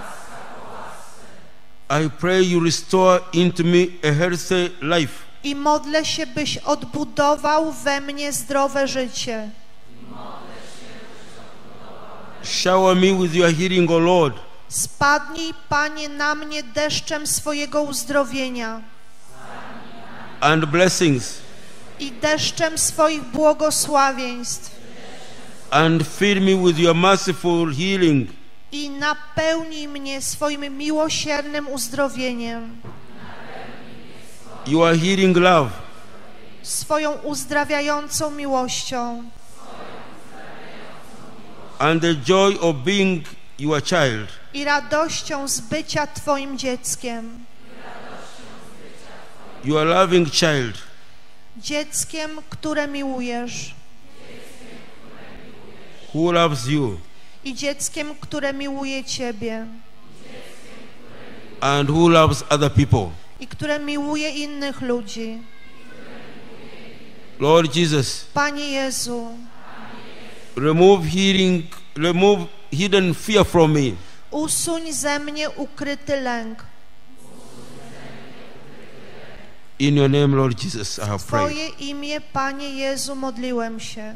I pray you restore into me a healthy life. I modlę się, byś odbudował we mnie zdrowe życie. Shower me with your healing, O Lord. Spadnij, Panie, na mnie deszczem swojego uzdrowienia And blessings. i deszczem swoich błogosławieństw And fill me with your merciful healing. i napełnij mnie swoim miłosiernym uzdrowieniem, Your healing love. swoją uzdrawiającą miłością And the joy of being your child. i radością z bycia Twoim dzieckiem. Your loving child. Dzieckiem, które miłujesz. Who loves you. I dzieckiem, które miłuje Ciebie. And who loves other people. I które miłuje innych ludzi. Lord Jesus. Panie Jezu. Remove healing, remove hidden fear from me. Usuń ze mnie ukryty lęk. In your name, Lord Jesus, I have prayed. Twoje imię, Panie Jezu, modliłem się.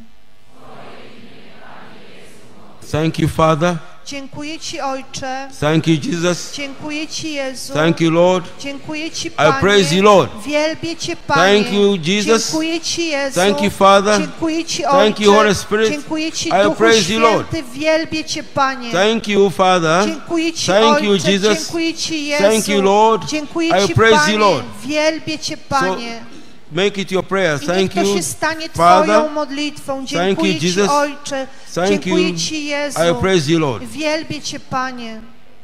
Thank you, Father. Dziękuję Ci, Ojcze. Thank you, Jesus. Dziękuję Ci, Jezu. Thank you, Lord. Dziękuję Ci, Panie. I praise you, Lord. Wielbię Cię, Panie. Thank you, Jesus. Dziękuję Ci, Jezu. Thank you, Father. Dziękuję Ci, Ojcze. Thank you, Holy Spirit. Dziękuję Ci, I Duchu praise you, Lord. Święty. Wielbię Cię, Panie. Thank you, Father. Dziękuję Ci, Thank you, Ojcze. Jesus. Dziękuję Ci, Jezu. Thank you, Lord. Dziękuję I Ci, praise Panie. you, Lord. Wielbię Cię, Panie. Make it your prayer. I Thank niech to you, się stanie Father. Twoją modlitwą. Dziękuję you, Ci, Jesus. Ojcze. Thank Dziękuję you. Ci, Jezu. I praise you, Lord. Wielbię Cię, Panie.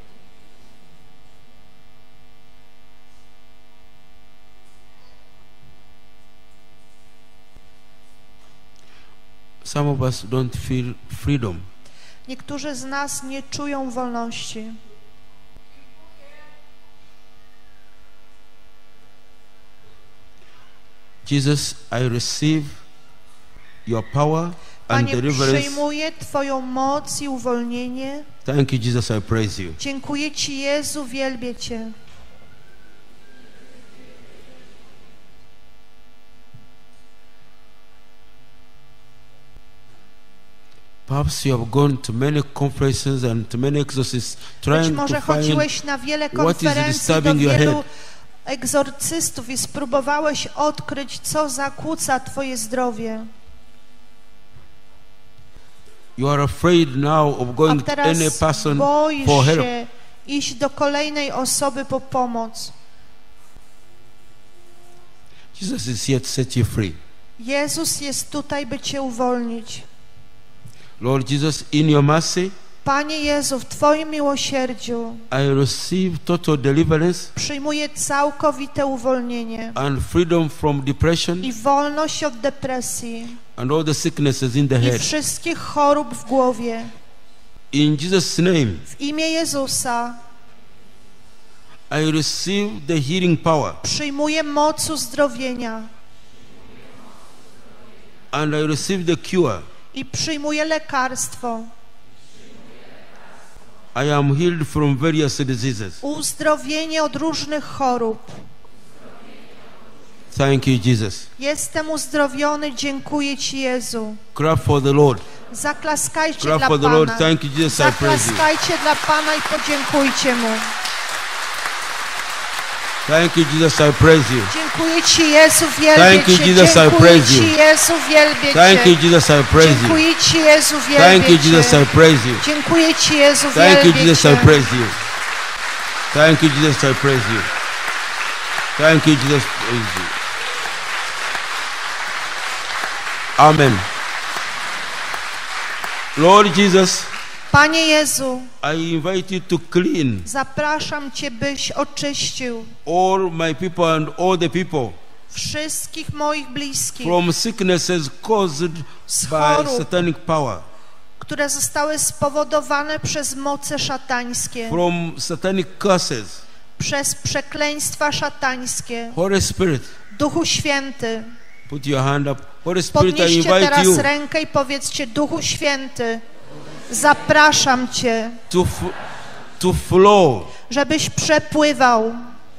Some of us don't feel freedom. Niektórzy z nas nie czują wolności. Jesus, I receive your power and Panie, deliverance. przyjmuję Twoją moc i uwolnienie. Thank you, Jesus, I praise you. Dziękuję Ci, Jezu, wielbię Cię. Perhaps you have gone to many conferences and to many exorcists Być trying może to find chodziłeś na wiele what is konferencji do disturbing your wielu head. egzorcystów i spróbowałeś odkryć, co zakłóca Twoje zdrowie. You are afraid now of A going to any teraz person boisz for help. się iść do kolejnej osoby po pomoc. Jesus is here to set you free. Jezus jest tutaj, by Cię uwolnić. Lord Jesus, in your mercy, Panie Jezu, w Twoim miłosierdziu I receive total deliverance przyjmuję całkowite uwolnienie and freedom from depression i wolność od depresji and all the sicknesses in the i head. wszystkich chorób w głowie. In Jesus' name, W imię Jezusa I receive the healing power przyjmuję moc uzdrowienia and I receive the cure. i przyjmuję lekarstwo. I am healed from various diseases. Uzdrowienie od różnych chorób. Thank you, Jesus. Jestem uzdrowiony, dziękuję Ci, Jezu. Clap for the Lord. Zaklaskajcie Clap dla for the Pana. Lord. Thank you, Jesus. I praise you. Zaklaskajcie dla Pana i podziękujcie Mu. Thank you, Jesus. I praise you. Dziękuję Ci, Jezu, wielbię Thank you, Cię. Jesus, I Dziękuję praise you. Ci, Jezu, wielbię Thank you, Cię. Jesus. I praise you. Dziękuję Ci, Jezu, Thank wielbię you, Jesus. Cię. I praise you. Dziękuję Ci, Jezu, Thank you, wielbię Jesus. Cię. I praise you. Thank you, Jesus. I praise you. Thank you, Jesus. Praise you. Amen. Lord Jesus, Panie Jezu, I invite you to clean zapraszam Cię, byś oczyścił all my people and all the people wszystkich moich bliskich from sicknesses caused z by chorób, satanic power, które zostały spowodowane przez moce szatańskie, from satanic curses. przez przekleństwa szatańskie. Holy Spirit, Duchu Święty, put your hand up. Holy Spirit, I podnieście invite teraz you rękę i powiedzcie: Duchu Święty, zapraszam Cię, to, f- to flow żebyś przepływał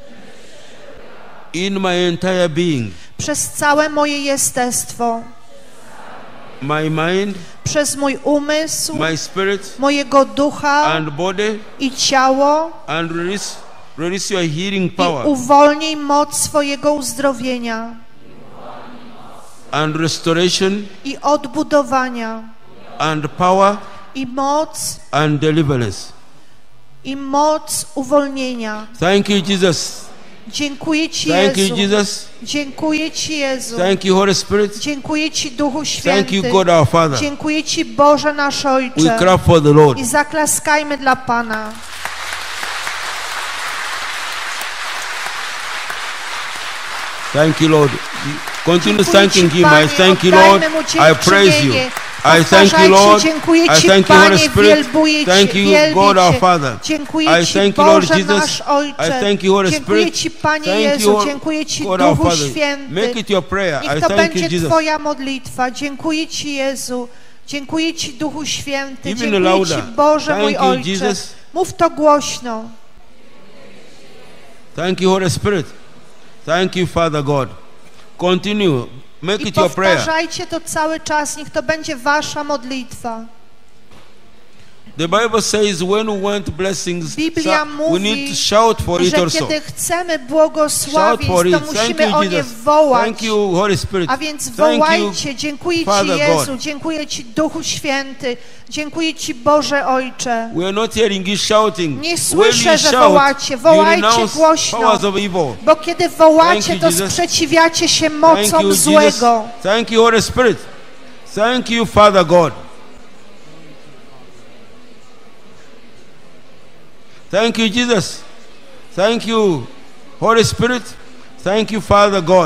in my entire being, przez całe moje jestestwo, my mind, przez mój umysł, my spirit, mojego ducha and body, i ciało, and release, release your healing i power uwolnij moc swojego uzdrowienia and restoration i odbudowania, and power i moc, and deliverance. i moc uwolnienia. Thank you, Jesus. Dziękuję Ci, Thank you, Jezu. Jesus. Dziękuję Ci, Jezu. Thank you, Holy Spirit. Dziękuję Ci, Duchu Thank Święty. you, God our Father. Dziękuję Ci, Boże nasz We Ojcze. clap for the Lord. I zaklaskajmy dla Pana. Thank you, Lord. Continue Dziękuję thanking Ci, Him. I Panie, thank you, oddajmy Lord. Mu I praise you. dziękczynienie. I thank you, Lord. Dziękuję I Ci, thank you, Holy Panie, Spirit. wielbuję Thank Cię, you, wielbię God our Cię. Father. Dziękuję I Ci, thank you, Lord Boże Jesus. nasz Ojcze. I thank you, Holy Dziękuję Spirit. Ci, Panie Thank Jezu. you, Dziękuję Ci, God our Duchu Father. Święty. Make it your prayer. Niech I to thank you, będzie Jesus. Twoja modlitwa. Dziękuję Ci, Jezu. Dziękuję Ci, Duchu Święty. Even Dziękuję louder. Ci, Boże Thank mój you, Ojcze. Jesus. Mów to głośno. Thank you, Holy Spirit. Thank you, Father God. Continue. Make I it your prayer. powtarzajcie to cały czas. Niech to będzie Wasza modlitwa. The Bible says when we want blessings, Biblia so we mówi, need to shout for it że also. kiedy chcemy Shout for błogosławień, to it. Thank musimy you, o nie Jesus. wołać. Thank you, Holy Spirit. A więc Thank you, wołajcie. Dziękuję Ci, Father Jezu. God. Dziękuję Ci, Duchu Święty. Dziękuję Ci, Boże Ojcze. We are not hearing you shouting. Nie When słyszę, you że shout, wołacie. you Wołajcie renounce głośno. powers of evil. Bo kiedy wołacie, Thank you, to Jesus. sprzeciwiacie się Thank mocą you, Jesus. złego. Thank you, Holy Spirit. Thank you, Father God. Thank you, Jesus. Thank you, Holy Spirit. Thank you, Father God.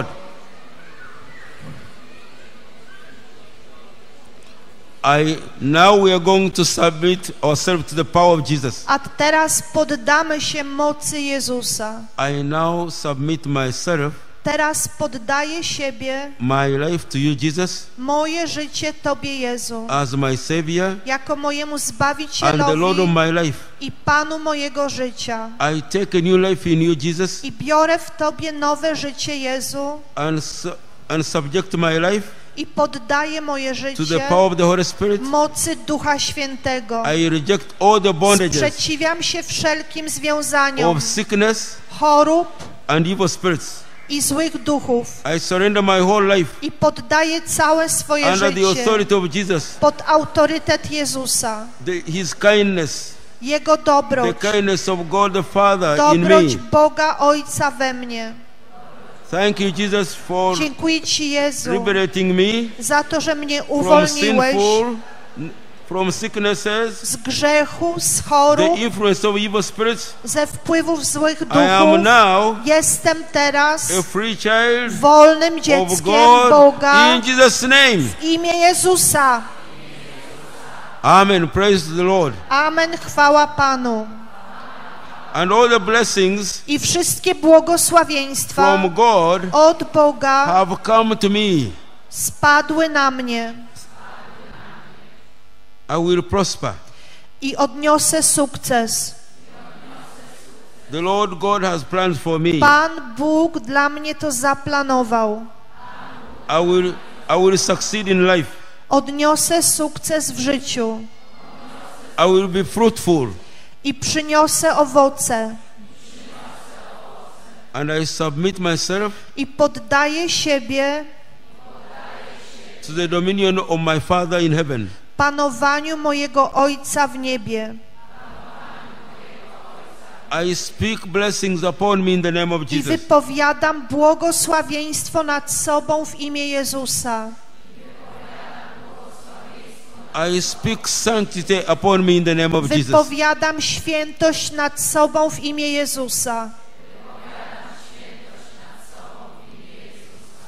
I now we are going to submit ourselves to the power of Jesus. A teraz poddamy się mocy Jezusa. I now submit myself, Teraz poddaję siebie, my life to you, Jesus, moje życie Tobie, Jezu, as my Savior jako mojemu and the Lord of Zbawicielowi my life. i Panu mojego życia. I take a new life in you, Jesus, I biorę w Tobie nowe życie, Jezu, and, su- and subject my life i poddaję moje to the życie power of the Holy Spirit. mocy Ducha Świętego. I reject all the bondages Sprzeciwiam się wszelkim związaniom of sickness chorób and evil spirits. i złych duchów I surrender my whole life i poddaję całe swoje under the życie authority of Jesus, pod autorytet Jezusa. the, His kindness, Jego the dobroć, kindness of God the Father in me. dobroć Boga Ojca we mnie. Thank you, Jesus, for Dziękuję Ci, Jezu, liberating me za to, że mnie from uwolniłeś sinful, from sicknesses, z grzechu, z the chorób, influence of evil spirits. ze wpływów złych I am duchów. now Jestem teraz a free child wolnym of dzieckiem God Boga in Jesus' name. w imię Jezusa. Amen. Praise the Lord. Amen, chwała Panu. And all the blessings I wszystkie błogosławieństwa from God od Boga have come to me. spadły na mnie I will prosper. i odniosę sukces. The Lord God has plans for me. Pan Bóg dla mnie to zaplanował. I will I will succeed in life. Odniosę sukces w życiu I will be fruitful. i przyniosę owoce. And I submit myself I poddaję siebie to the dominion of my Father in heaven. panowaniu mojego Ojca w niebie. I speak blessings upon me in the name of I Jesus. wypowiadam błogosławieństwo nad sobą w imię Jezusa. I speak sanctity upon me in the name of Jesus. Wypowiadam świętość nad sobą w imię Jezusa.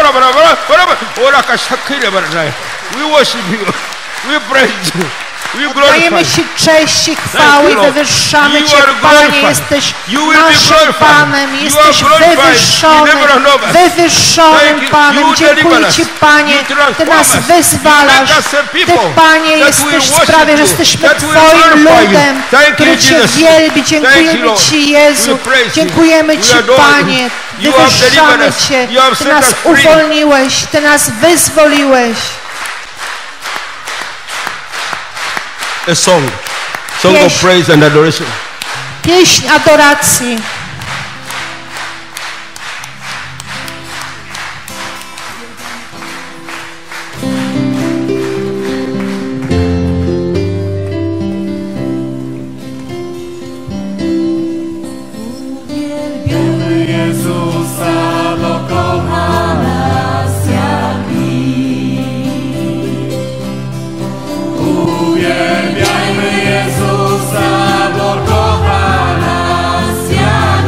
bara bara bara bara bara ora ka shakire bara. We worship you. We praise you. We glorify Dajemy you. Ci cześć i chwały i wywyższamy You Cię, are Panie. glorified. Jesteś You will be naszym glorified. Panem. You Jesteś are glorified. wywyższony, You never know us. wywyższonym Thank you. Panem. You Dziękuję deliver Ci, us. Panie. You transform Ty nas us. You wyzwalasz. make us a Ty, people Panie, that jesteś will worship sprawie, że you, jesteśmy that will Twoim glorify you. ludem, Thank you, który Cię Jesus. wielbi. Thank you, Dziękujemy Lord. Ci, Jezu. We praise you. Dziękujemy We Ci, adore you. Panie. You have Wywyższamy delivered us. Cię. You have Ty set nas us free. uwolniłeś. Ty nas wyzwoliłeś. A song. Song of Pieśń. praise and adoration. Pieśń adoracji. Uwielbiamy Jezusa, bo kocha nas jak nikt. Uwielbiajmy Jezusa, bo kocha nas jak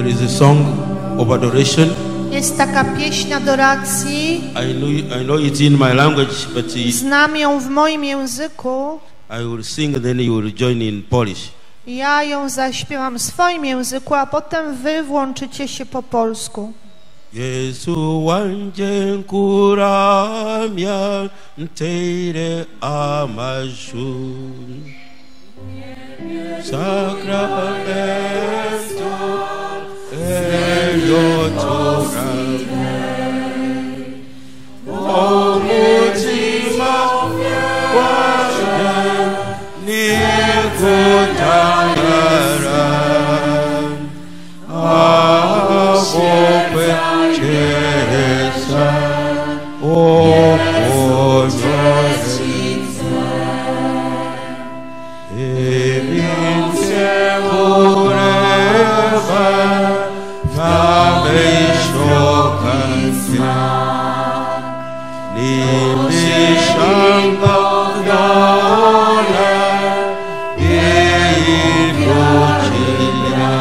There is a song of adoration. Jest taka pieśń adoracji. I know, I know it's in my language, but it, Znam ją w moim języku. I will sing, then you will join in Polish. Ja ją zaśpiewam w swoim języku, a potem wy włączycie się po polsku. Yesu wanje kuramya nteire amashu Sacramento eliotora O mutima wanje nikutangara Avope Teresa, O Požarice, Evince Ureva, Namešokanca, Nimišanga Dona, Ilučina.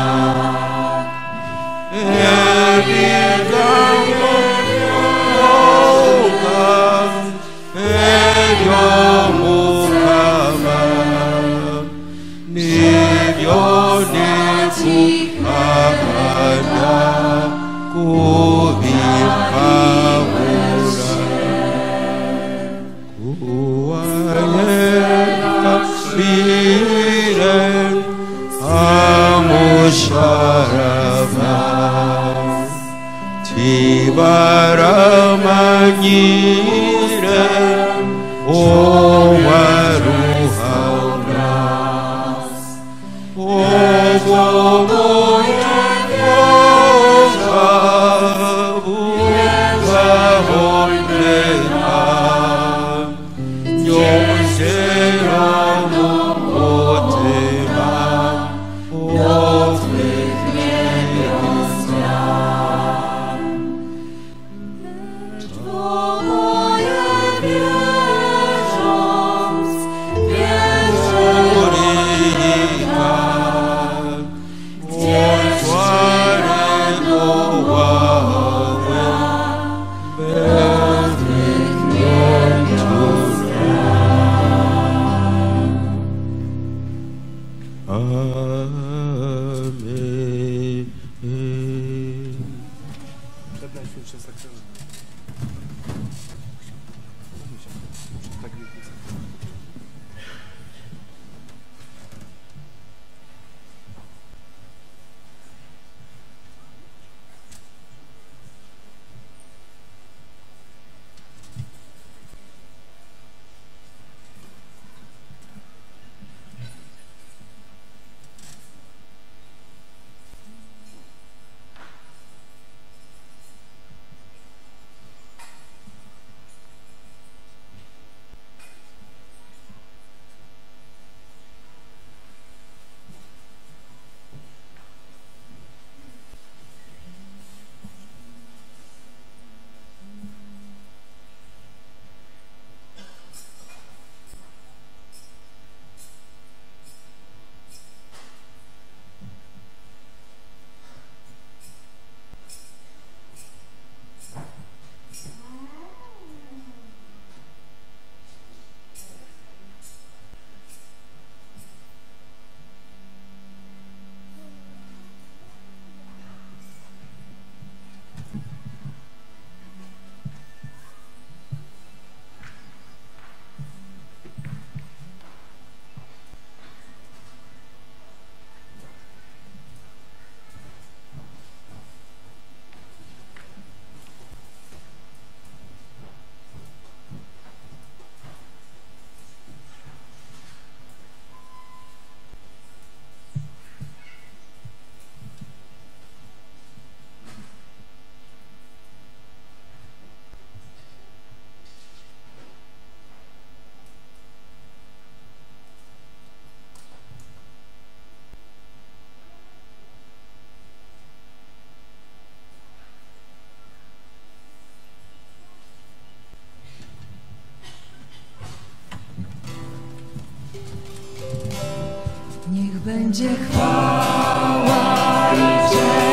Tibaramanyire o waruhaunas o bomoye oka buka hoineka nyosera mo otema Niech będzie chwała i cześć.